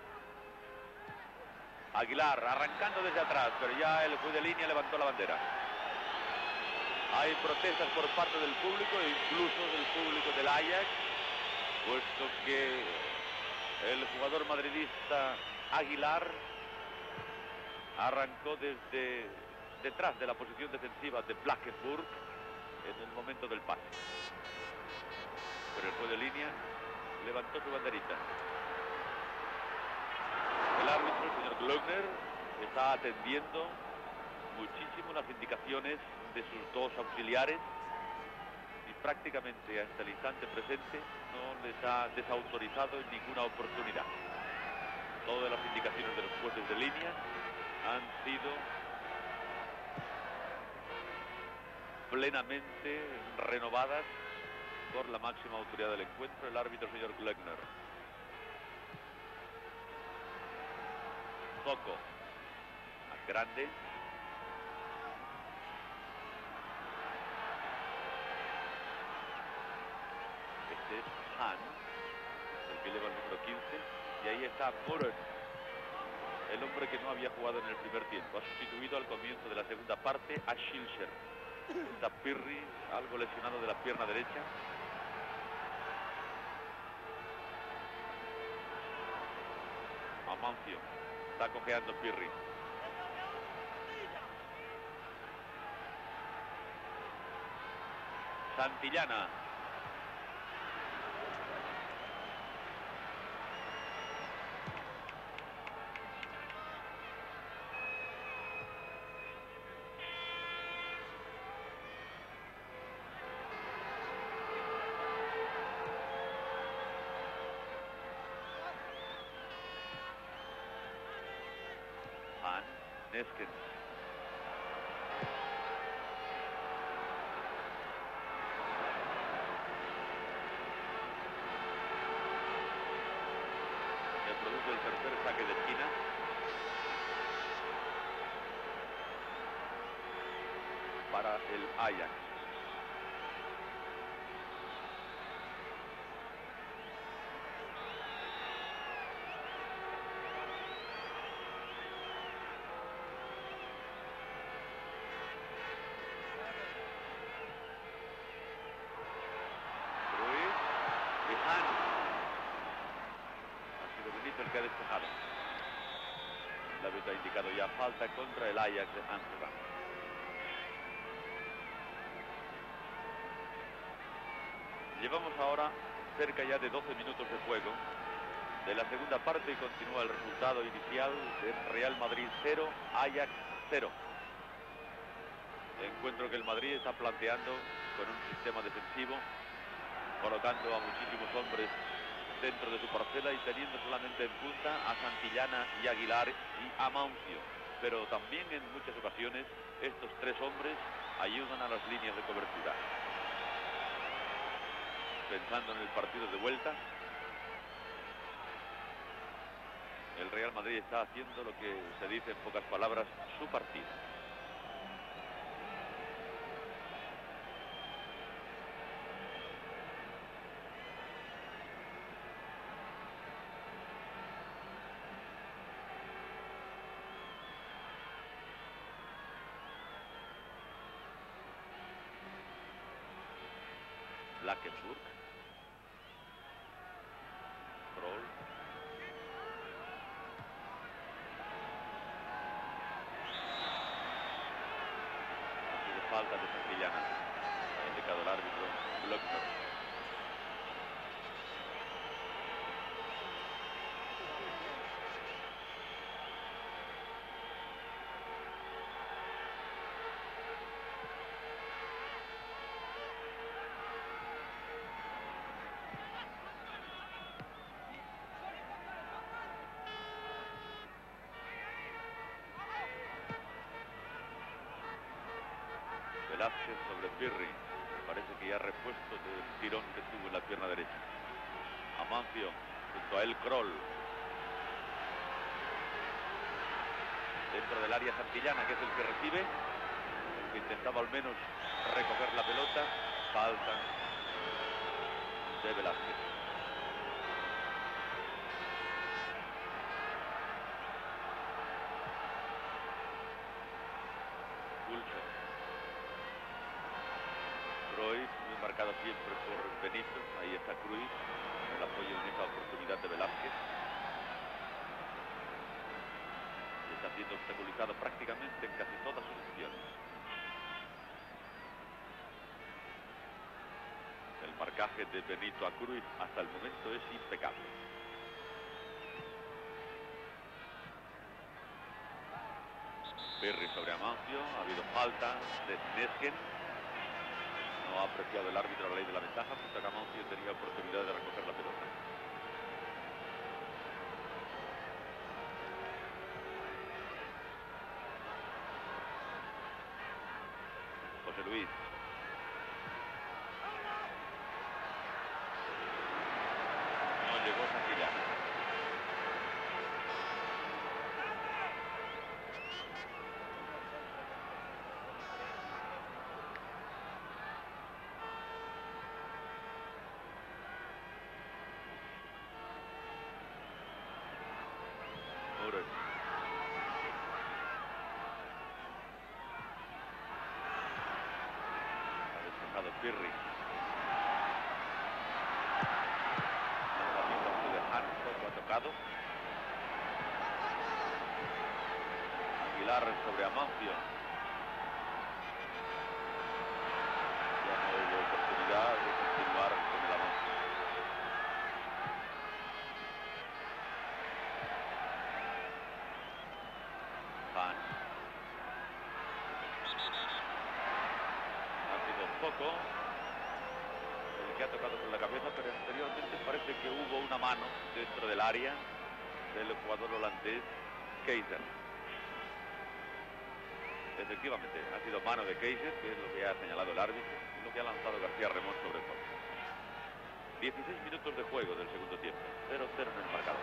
Aguilar arrancando desde atrás, pero ya el juez de línea levantó la bandera. Hay protestas por parte del público, incluso del público del Ajax, puesto que el jugador madridista Aguilar arrancó desde detrás de la posición defensiva de Blankenburg en el momento del pase. Pero el juez de línea levantó su banderita. El árbitro, el señor Glöckner, está atendiendo muchísimo las indicaciones de sus dos auxiliares y prácticamente hasta el instante presente no les ha desautorizado en ninguna oportunidad. Todas las indicaciones de los jueces de línea han sido plenamente renovadas por la máxima autoridad del encuentro, el árbitro señor Gleckner. Zoco, más grande. Este es Han, el que lleva el número quince. Y ahí está Muren, el hombre que no había jugado en el primer tiempo. Ha sustituido al comienzo de la segunda parte a Schilcher. Está Pirri, algo lesionado de la pierna derecha. Amancio, está cojeando Pirri. Santillana. Neskens. Se produce el tercer saque de esquina. Para el Ajax. El que ha despejado. El árbitro ha indicado ya falta contra el Ajax de Amsterdam. Llevamos ahora cerca ya de doce minutos de juego de la segunda parte y continúa el resultado inicial de Real Madrid cero, Ajax cero. Encuentro que el Madrid está planteando con un sistema defensivo, colocando a muchísimos hombres dentro de su parcela y teniendo solamente en punta a Santillana y Aguilar y Amancio. Pero también en muchas ocasiones estos tres hombres ayudan a las líneas de cobertura. Pensando en el partido de vuelta, el Real Madrid está haciendo lo que se dice en pocas palabras, su partido. Blankenburg, Kroll, ha sido falta de Santillana, ha indicado el árbitro Gleckner. Velázquez sobre Pirri. Parece que ya ha repuesto del tirón que tuvo en la pierna derecha. Amancio, junto a él Kroll. Dentro del área Santillana, que es el que recibe. El que intentaba al menos recoger la pelota. Falta de Velázquez. Cruyff, muy marcado siempre por Benito. Ahí está Cruyff, el apoyo en esa oportunidad de Velázquez. Y está siendo obstaculizado prácticamente en casi todas sus acciones. El marcaje de Benito a Cruyff hasta el momento es impecable. Pirri sobre Amancio, ha habido falta de Neskens. No ha apreciado el árbitro la ley de la ventaja, puesto que Amancio tenía oportunidad de recoger la pelota. José Luis. Pirri. Lanzamiento de Hancock, ha tocado. Aguilar sobre Amancio. Ya no hubo oportunidad de continuar con el avance. Han. Ha sido poco el que ha tocado con la cabeza, pero anteriormente parece que hubo una mano dentro del área del jugador holandés Keizer. Efectivamente, ha sido mano de Keizer, que es lo que ha señalado el árbitro, y lo que ha lanzado García Remón sobre todo. dieciséis minutos de juego del segundo tiempo, cero cero en el marcador.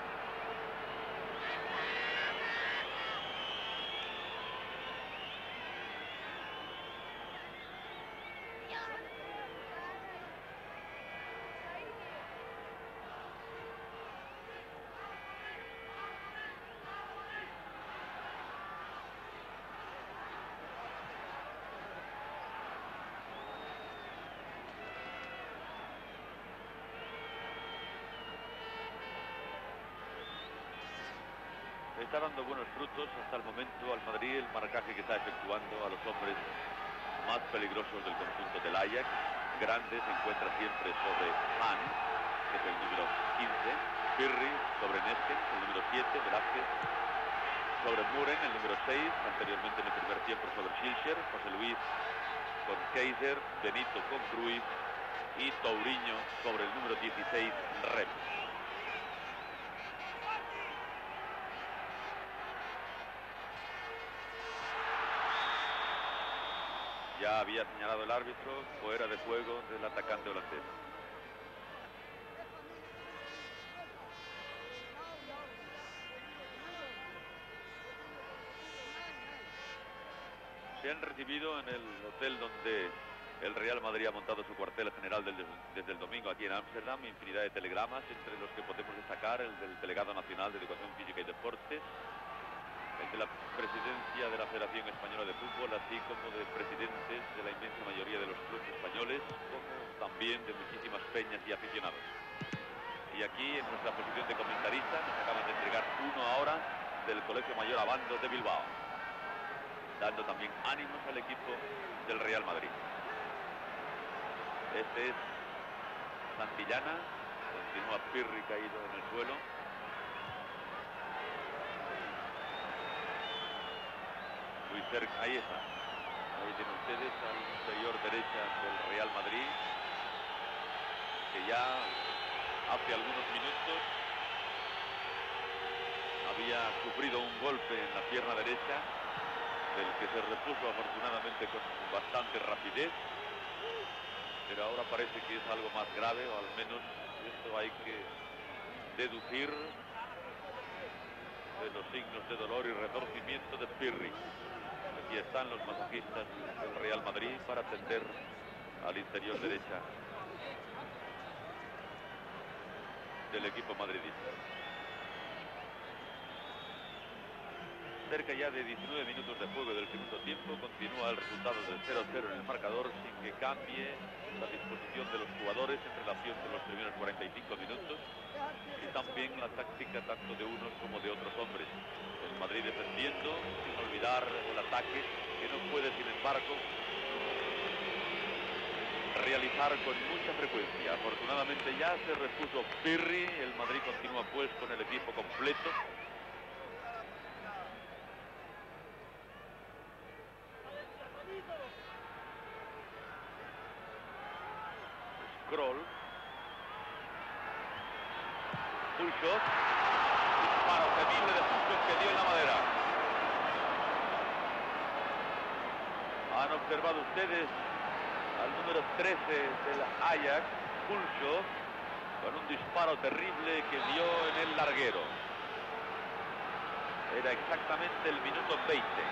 Está dando buenos frutos hasta el momento al Madrid el marcaje que está efectuando a los hombres más peligrosos del conjunto del Ajax. Grande se encuentra siempre sobre Han, que es el número quince, Pirri sobre Nesken, el número siete, Velázquez sobre Muren, el número seis, anteriormente en el primer tiempo sobre Schilcher, José Luis con Keizer, Benito con Cruyff y Touriño sobre el número dieciséis, Rem. Ya había señalado el árbitro fuera de juego del atacante holandés. Se han recibido en el hotel donde el Real Madrid ha montado su cuartel general desde, desde el domingo aquí en Ámsterdam infinidad de telegramas, entre los que podemos destacar el del Delegado Nacional de Educación Física y Deportes, el de la Presidencia de la Federación Española de Fútbol, así como de presidentes de la inmensa mayoría de los clubes españoles, como también de muchísimas peñas y aficionados. Y aquí, en nuestra posición de comentarista, nos acaban de entregar uno ahora del Colegio Mayor Abando de Bilbao, dando también ánimos al equipo del Real Madrid. Este es Santillana, continúa Pirri caído en el suelo. Muy cerca, ahí está. Ahí tienen ustedes al interior derecha del Real Madrid, que ya hace algunos minutos había sufrido un golpe en la pierna derecha, del que se repuso afortunadamente con bastante rapidez, pero ahora parece que es algo más grave, o al menos esto hay que deducir de los signos de dolor y retorcimiento de Pirri. Aquí están los masajistas del Real Madrid para atender al interior derecha del equipo madridista. Cerca ya de diecinueve minutos de juego del segundo tiempo, continúa el resultado del cero cero en el marcador sin que cambie la disposición de los jugadores en relación con los primeros cuarenta y cinco minutos y también la táctica tanto de unos como de otros hombres. El Madrid defendiendo, sin olvidar el ataque, que no puede, sin embargo, realizar con mucha frecuencia. Afortunadamente ya se repuso Pirri, el Madrid continúa pues con el equipo completo. Kroll. Pulsos. Disparo temible de Pulsos que dio en la madera. Han observado ustedes al número trece del Ajax, Pulsos, con un disparo terrible que dio en el larguero. Era exactamente el minuto veinte.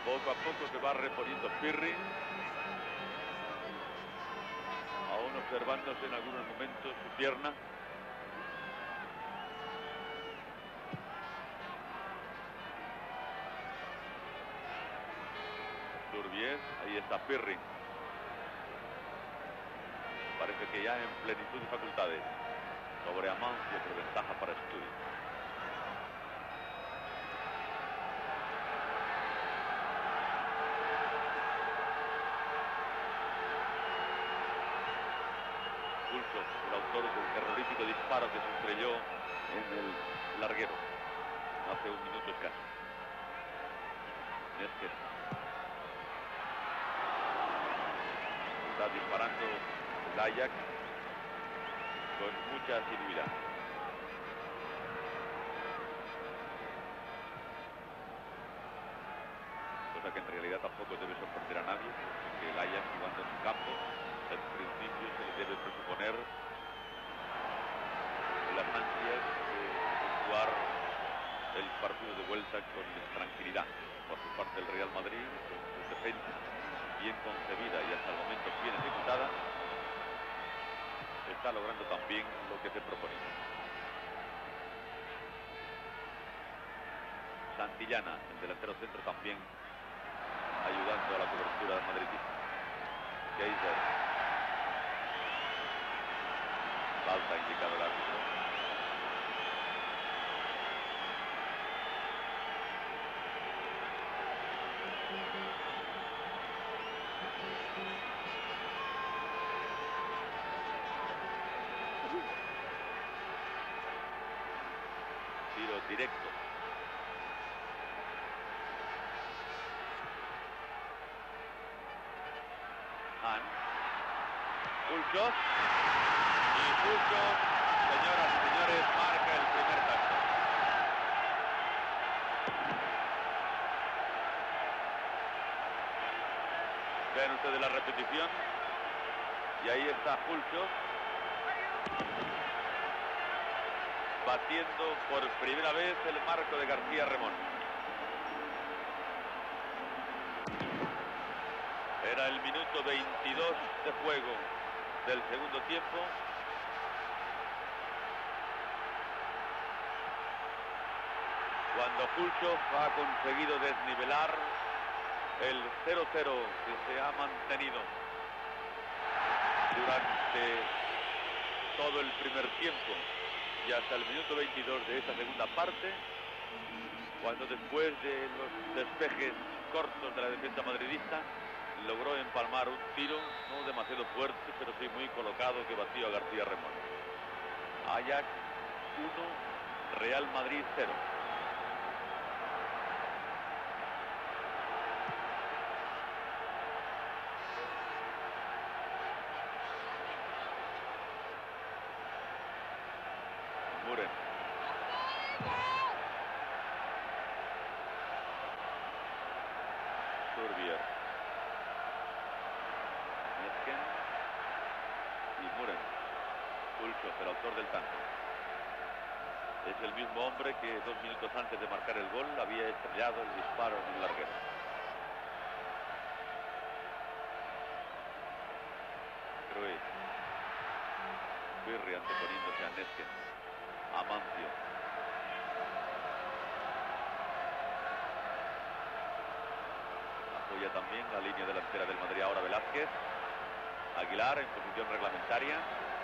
Poco a poco se va reponiendo Pirri, aún observándose en algunos momentos su pierna. Turbiés, ahí está Pirri. Parece que ya en plenitud de facultades. Sobre Amancio, por ventaja para Studi. Pulso, el autor del terrorífico disparo que se estrelló en el larguero hace un minuto escaso. Neskens está disparando el Ajax con mucha asiduidad. Cosa que en realidad tampoco debe sorprender a nadie, porque el Ajax, jugando en su campo, en principio se le debe presuponer las ansias de efectuar el partido de vuelta con tranquilidad. Por su parte el Real Madrid, con su defensa bien concebida y hasta el momento bien ejecutada, está logrando también lo que se proponía. Santillana, el delantero centro, también ayudando a la cobertura madridista. Geiser. Falta indicado el árbitro. Tiro directo. Han. Pulsos. Y Pulsos, señoras y señores, marca el primer tanto. Ven ustedes la repetición. Y ahí está Pulsos, batiendo por primera vez el marco de García Remón. Era el minuto veintidós de juego del segundo tiempo. Cuando Pulsos ha conseguido desnivelar el cero cero que se ha mantenido durante todo el primer tiempo y hasta el minuto veintidós de esta segunda parte, cuando después de los despejes cortos de la defensa madridista logró empalmar un tiro no demasiado fuerte, pero sí muy colocado, que batió a García Remón. Ajax uno, Real Madrid cero. Muren. Turbier. Neskens y Muren. Pulsos, el autor del tanto. Es el mismo hombre que dos minutos antes de marcar el gol había estrellado el disparo en el larguero. Cruyff. Pirri anteponiéndose a Neskens. Amancio. Apoya también la línea delantera del Madrid ahora Velázquez. Aguilar en posición reglamentaria.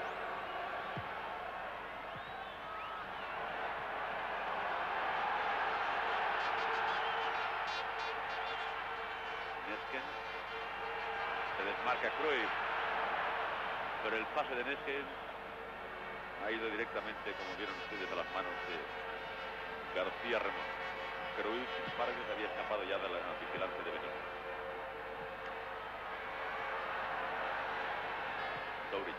Neskens. Se desmarca Cruyff. Pero el pase de Neskens ha ido directamente, como vieron ustedes, a las manos de García Remón. Cruyff, sin embargo, se había escapado ya de la vigilancia de Benítez. Tauric.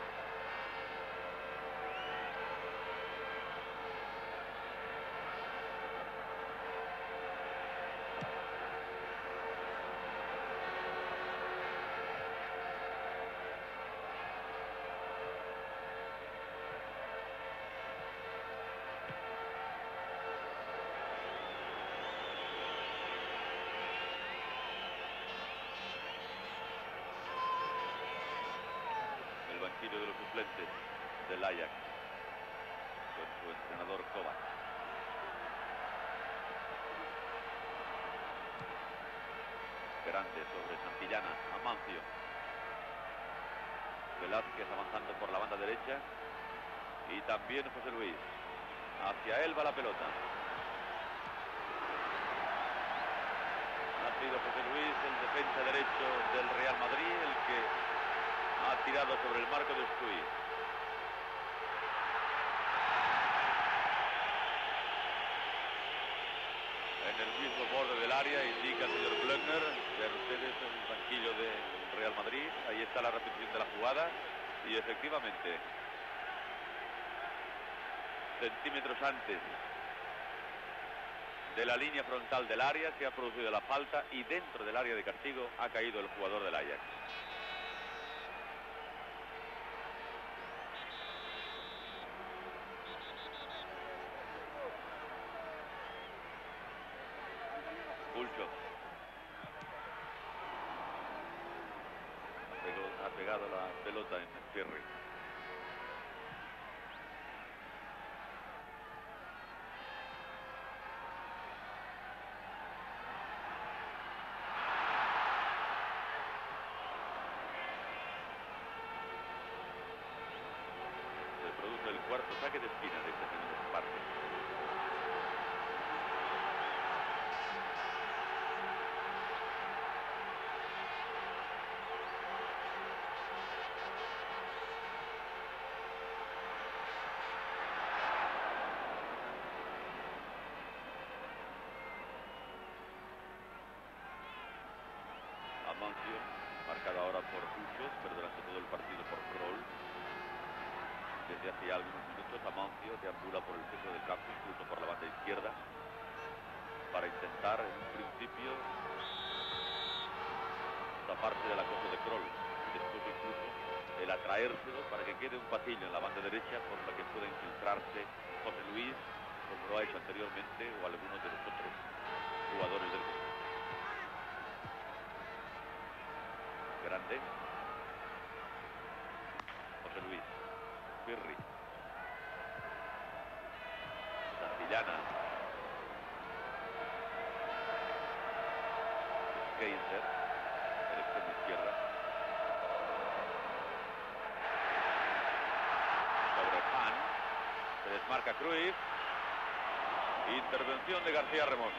banquillo de los suplentes del Ajax con su entrenador Kovac. Grande sobre Santillana, Amancio. Velázquez avanzando por la banda derecha. Y también José Luis. Hacia él va la pelota. Ha sido José Luis, el defensa derecho del Real Madrid, el que ha tirado sobre el marco de Stuy. En el mismo borde del área, indica el señor Glöckner. Vean ustedes el banquillo del Real Madrid. Ahí está la repetición de la jugada. Y efectivamente, centímetros antes de la línea frontal del área se ha producido la falta y dentro del área de castigo ha caído el jugador del Ajax. Pulcho. Ha pegado la pelota en Thierry. El cuarto saque de esquina de esta segunda parte. Amancio, marcado ahora por Puchos, pero durante todo el partido por Kroll. Desde hace ya algunos minutos Amancio deambula por el centro del campo, incluso por la banda izquierda, para intentar en un principio zafarse del acoso de Kroll, y después incluso el atraérselo para que quede un pasillo en la banda derecha por la que pueda infiltrarse José Luis, como lo ha hecho anteriormente, o algunos de los otros jugadores del grupo. Grande. José Luis. Pirri. Santillana. Kaiser, el extremo izquierda. Sobre Pan. Se desmarca Cruyff. Intervención de García Remón.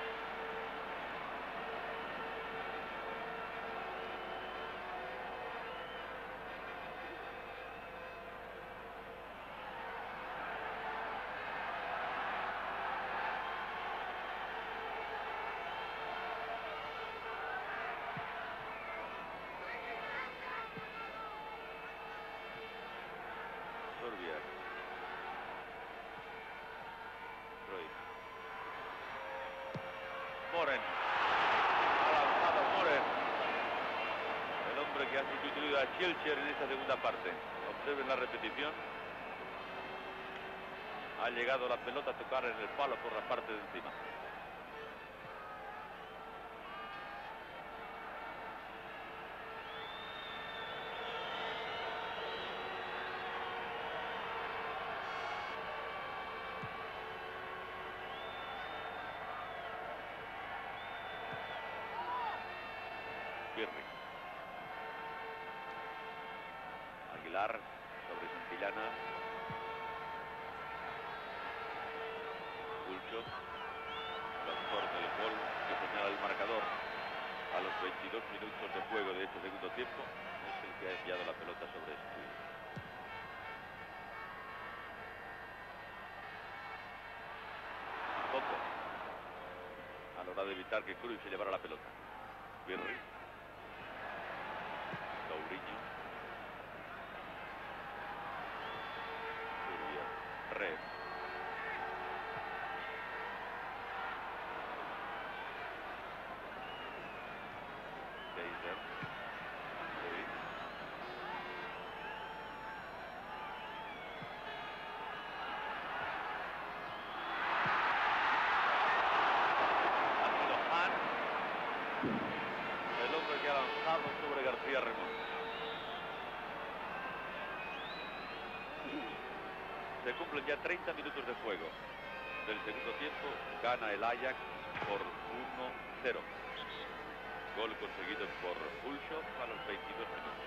Moren. Ha lanzado Moren. El hombre que ha sustituido a Schilcher en esta segunda parte. Observen la repetición. Ha llegado la pelota a tocar en el palo por la parte de encima. Aguilar sobre Santillana. Pulcho. Doctor del gol que señala el marcador a los veintidós minutos de juego de este segundo tiempo. Es el que ha enviado la pelota sobre Stuy. Poco a la hora de evitar que Cruyff se llevara la pelota. Pirri. Dourinho. Red. Kaiser. Luis. Ha sido Han, el hombre que ha lanzado sobre García Remón. Se cumplen ya treinta minutos de juego. Del segundo tiempo gana el Ajax por uno cero. Gol conseguido por Kulshov a los veintidós minutos.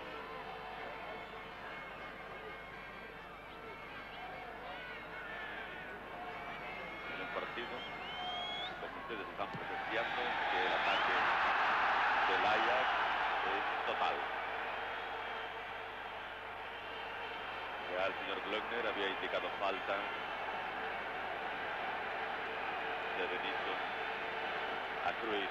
En un partido, como ustedes están presenciando, que el ataque del Ajax es total. Ya el señor Glöckner había indicado falta de Benito a Cruyff.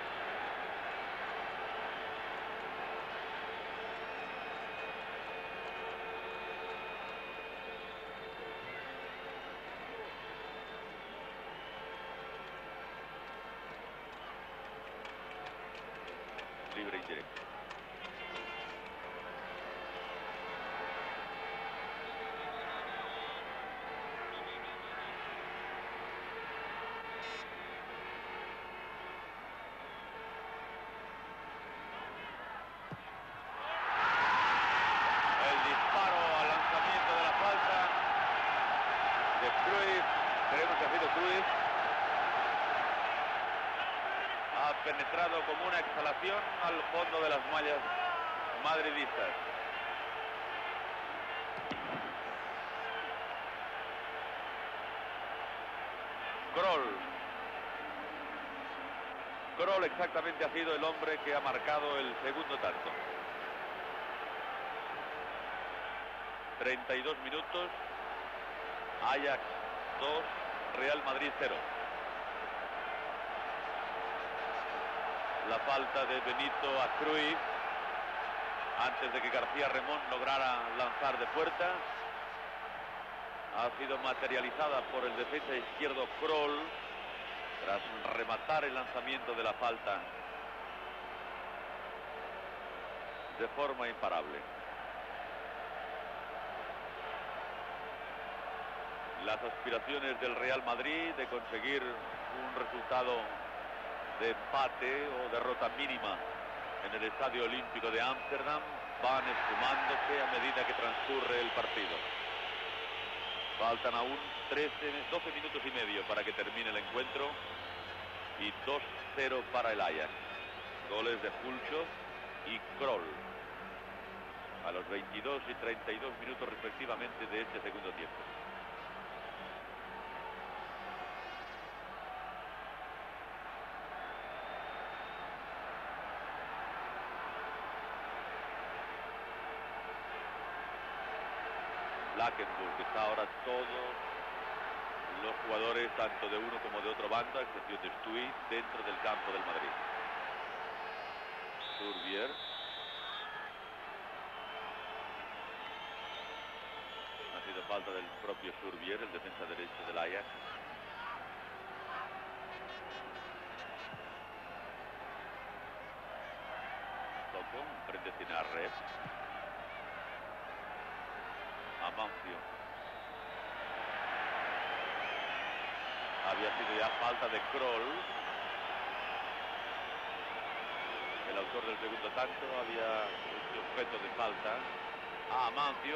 Libre indirecto. El disparo al lanzamiento de la falta de Cruyff. Creemos que ha sido Cruyff. Ha penetrado como una exhalación al fondo de las mallas madridistas. Kroll. Kroll exactamente ha sido el hombre que ha marcado el segundo tanto. treinta y dos minutos. Ajax dos, Real Madrid cero. La falta de Benito a Cruyff antes de que García Remón lograra lanzar de puerta ha sido materializada por el defensa izquierdo Kroll tras rematar el lanzamiento de la falta de forma imparable. Las aspiraciones del Real Madrid de conseguir un resultado de empate o derrota mínima en el Estadio Olímpico de Ámsterdam van esfumándose a medida que transcurre el partido. Faltan aún trece, doce minutos y medio para que termine el encuentro y dos cero para el Ajax. Goles de Kulshov y Kroll a los veintidós y treinta y dos minutos respectivamente de este segundo tiempo. Blankenburg, está ahora todos los jugadores, tanto de uno como de otro bando, a excepción de Stuy, dentro del campo del Madrid. Surbier. Ha sido falta del propio Surbier, el defensa derecho del Ajax. Tocó, frente tiene a Rep. Amancio. Había sido ya falta de Kroll. El autor del segundo tanto había hecho objeto de falta a Amancio.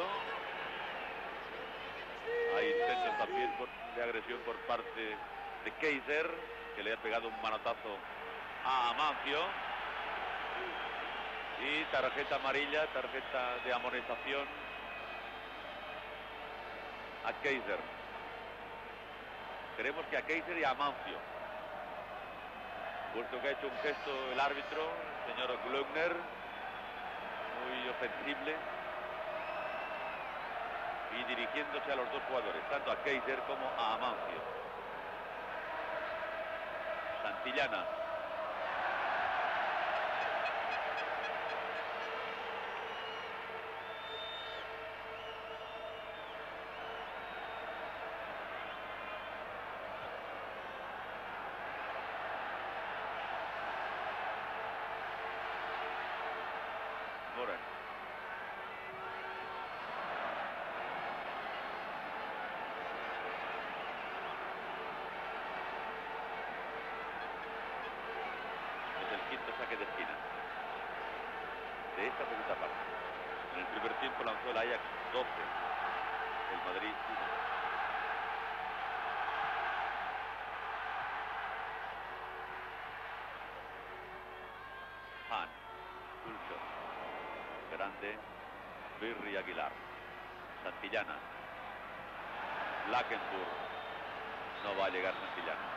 Hay intentos también por, de agresión por parte de Kaiser, que le ha pegado un manotazo a Amancio. Y tarjeta amarilla, tarjeta de amonestación a Kaiser. Creemos que a Kaiser y a Amancio, puesto que ha hecho un gesto el árbitro, el señor Glöckner, muy ofensible, y dirigiéndose a los dos jugadores, tanto a Kaiser como a Amancio. Santillana. Moran. Es el quinto saque de esquina de esta segunda parte. En el primer tiempo lanzó el Ajax doce, el Madrid uno. Hahn. Pulso. Grande. Pirri Aguilar. Santillana. Blankenburg. No va a llegar Santillana.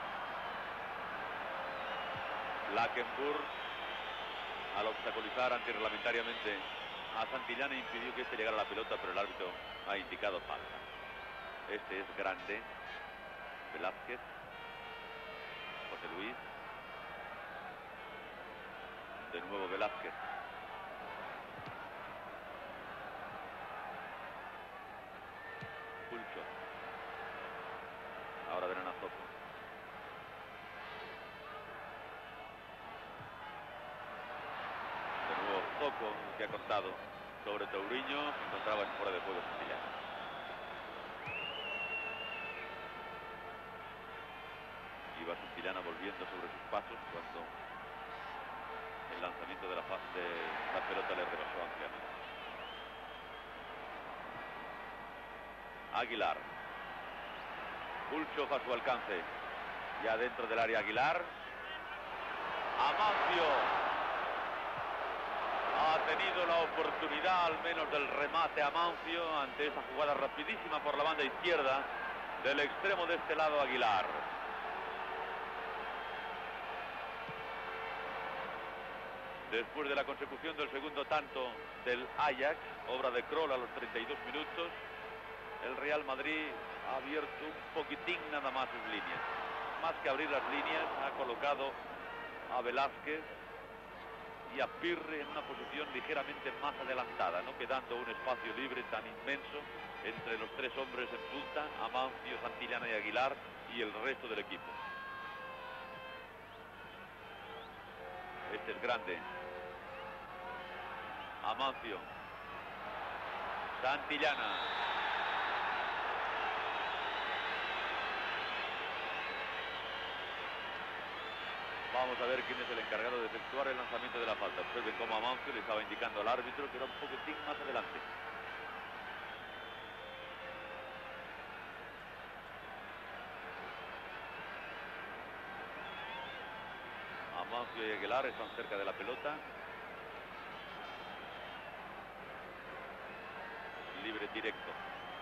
Blankenburg, al obstaculizar antirreglamentariamente a Santillana, impidió que este llegara a la pelota, pero el árbitro ha indicado falta. Este es Grande. Velázquez. José Luis. De nuevo Velázquez. Pulcho. Ahora verán a Zoco. De nuevo Zoco, que ha cortado sobre Touriño. Se encontraba en fuera de juego Santillana. Iba Santillana volviendo sobre sus pasos cuando el lanzamiento de la, de la pelota le rebasó ampliamente. Aguilar. Pulcho a su alcance. Ya dentro del área Aguilar. Amancio. Ha tenido la oportunidad al menos del remate Amancio ante esa jugada rapidísima por la banda izquierda del extremo de este lado Aguilar. Después de la consecución del segundo tanto del Ajax, obra de Kroll a los treinta y dos minutos, el Real Madrid ha abierto un poquitín nada más sus líneas. Más que abrir las líneas, ha colocado a Velázquez y a Pirri en una posición ligeramente más adelantada, no quedando un espacio libre tan inmenso entre los tres hombres en punta, Amancio, Santillana y Aguilar, y el resto del equipo. Este es Grande. Amancio. Santillana. Vamos a ver quién es el encargado de efectuar el lanzamiento de la falta. Observen cómo Amancio le estaba indicando al árbitro que era un poquitín más adelante. Amancio y Aguilar están cerca de la pelota. Libre directo.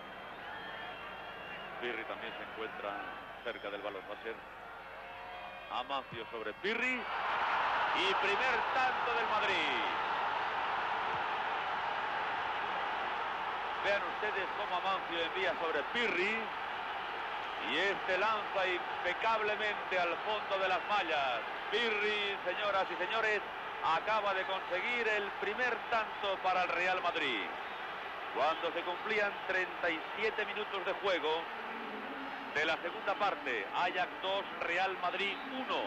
Pirri también se encuentra cerca del balón. Va a ser Amancio sobre Pirri. Y primer tanto del Madrid. Vean ustedes cómo Amancio envía sobre Pirri. Y este lanza impecablemente al fondo de las mallas. Pirri, señoras y señores, acaba de conseguir el primer tanto para el Real Madrid. Cuando se cumplían treinta y siete minutos de juego de la segunda parte, Ajax dos, Real Madrid uno.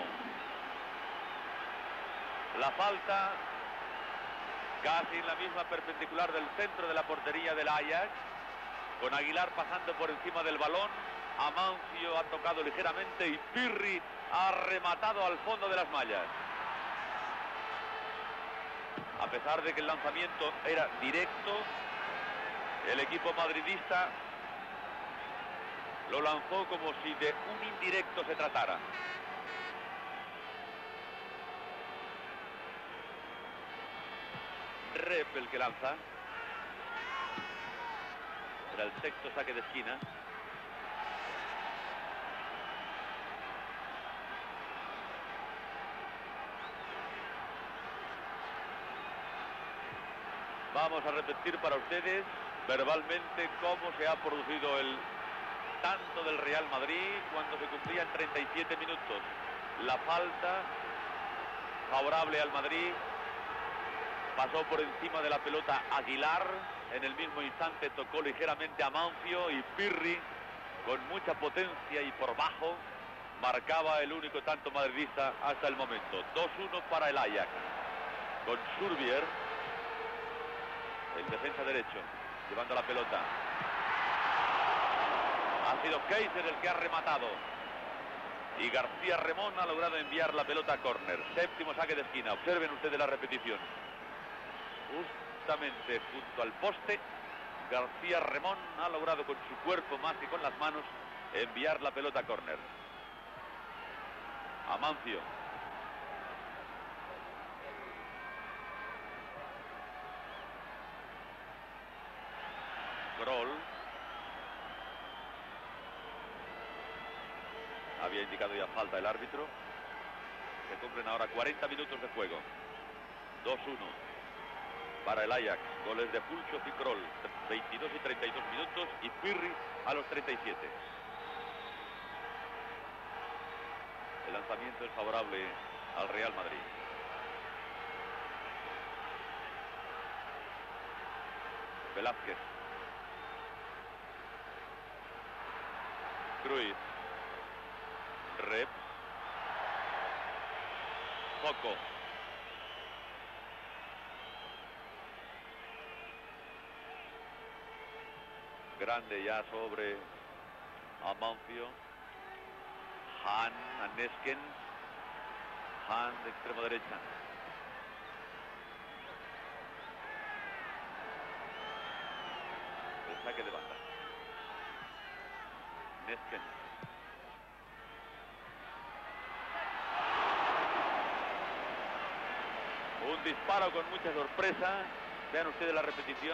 La falta casi en la misma perpendicular del centro de la portería del Ajax, con Aguilar pasando por encima del balón. Amancio ha tocado ligeramente y Pirri ha rematado al fondo de las mallas. A pesar de que el lanzamiento era directo, el equipo madridista lo lanzó como si de un indirecto se tratara. Rep el que lanza. Era el sexto saque de esquina. Vamos a repetir para ustedes verbalmente cómo se ha producido el tanto del Real Madrid cuando se cumplían treinta y siete minutos. La falta favorable al Madrid, pasó por encima de la pelota Aguilar, en el mismo instante tocó ligeramente a Amancio y Pirri con mucha potencia y por bajo marcaba el único tanto madridista hasta el momento. dos uno para el Ajax, con Surbier, el defensa derecho, llevando la pelota. Ha sido Kaiser el que ha rematado. Y García Remón ha logrado enviar la pelota a córner. Séptimo saque de esquina. Observen ustedes la repetición. Justamente junto al poste, García Remón ha logrado con su cuerpo más que con las manos enviar la pelota a córner. Amancio. Kroll. Había indicado ya falta el árbitro. Se cumplen ahora cuarenta minutos de juego. dos uno para el Ajax. Goles de Fulchov y Kroll, veintidós y treinta y dos minutos, y Pirri a los treinta y siete. El lanzamiento es favorable al Real Madrid. Velázquez. Cruyff. Rep. Poco. Grande ya sobre Amancio. Han a Neskens. Han de extremo derecha. El saque de banda. Neskens. Un disparo con mucha sorpresa. Vean ustedes la repetición.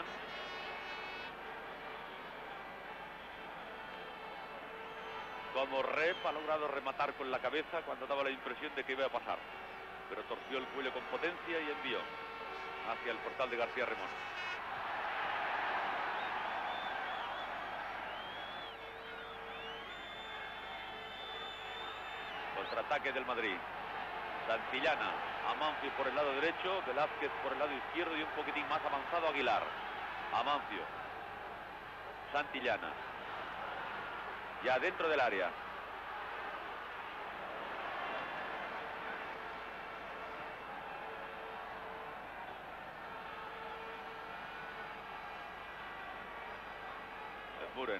Como Rep ha logrado rematar con la cabeza cuando daba la impresión de que iba a pasar. Pero torció el cuello con potencia y envió hacia el portal de García Remón. Contraataque del Madrid. Santillana, Amancio por el lado derecho, Velázquez por el lado izquierdo y un poquitín más avanzado Aguilar. Amancio. Santillana. Ya dentro del área. Buren.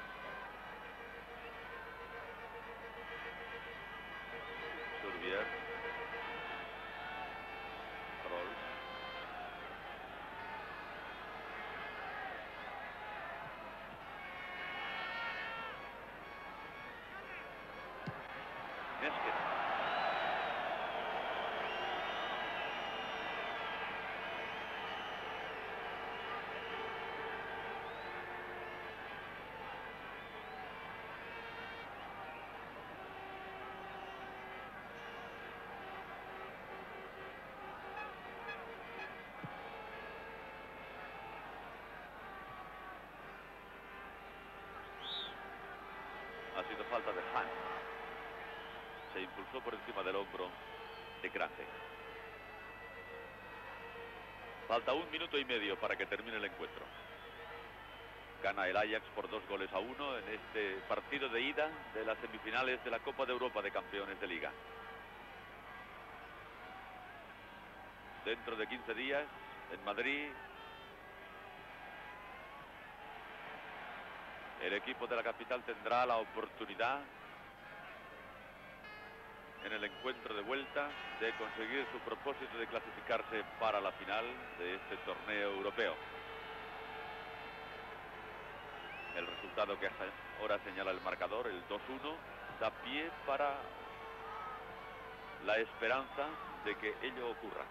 Surbier. Kroll. Neskens. Ha sido falta de Han. Se impulsó por encima del hombro de Grande. Falta un minuto y medio para que termine el encuentro. Gana el Ajax por dos goles a uno en este partido de ida de las semifinales de la Copa de Europa de Campeones de Liga. Dentro de quince días, en Madrid, el equipo de la capital tendrá la oportunidad en el encuentro de vuelta de conseguir su propósito de clasificarse para la final de este torneo europeo. El resultado que hasta ahora señala el marcador, el dos uno, da pie para la esperanza de que ello ocurra.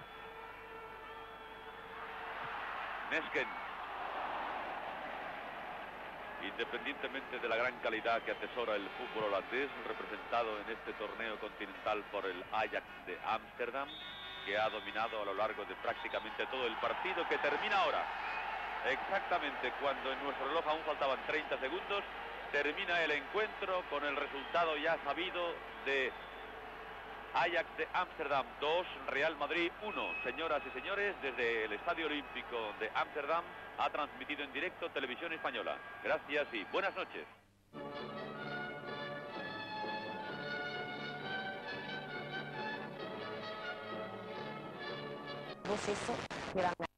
Neskens. Independientemente de la gran calidad que atesora el fútbol holandés, representado en este torneo continental por el Ajax de Ámsterdam, que ha dominado a lo largo de prácticamente todo el partido, que termina ahora. Exactamente cuando en nuestro reloj aún faltaban treinta segundos, termina el encuentro con el resultado ya sabido de Ajax de Ámsterdam dos, Real Madrid uno. Señoras y señores, desde el Estadio Olímpico de Ámsterdam ha transmitido en directo Televisión Española. Gracias y buenas noches. Lo stesso, grande.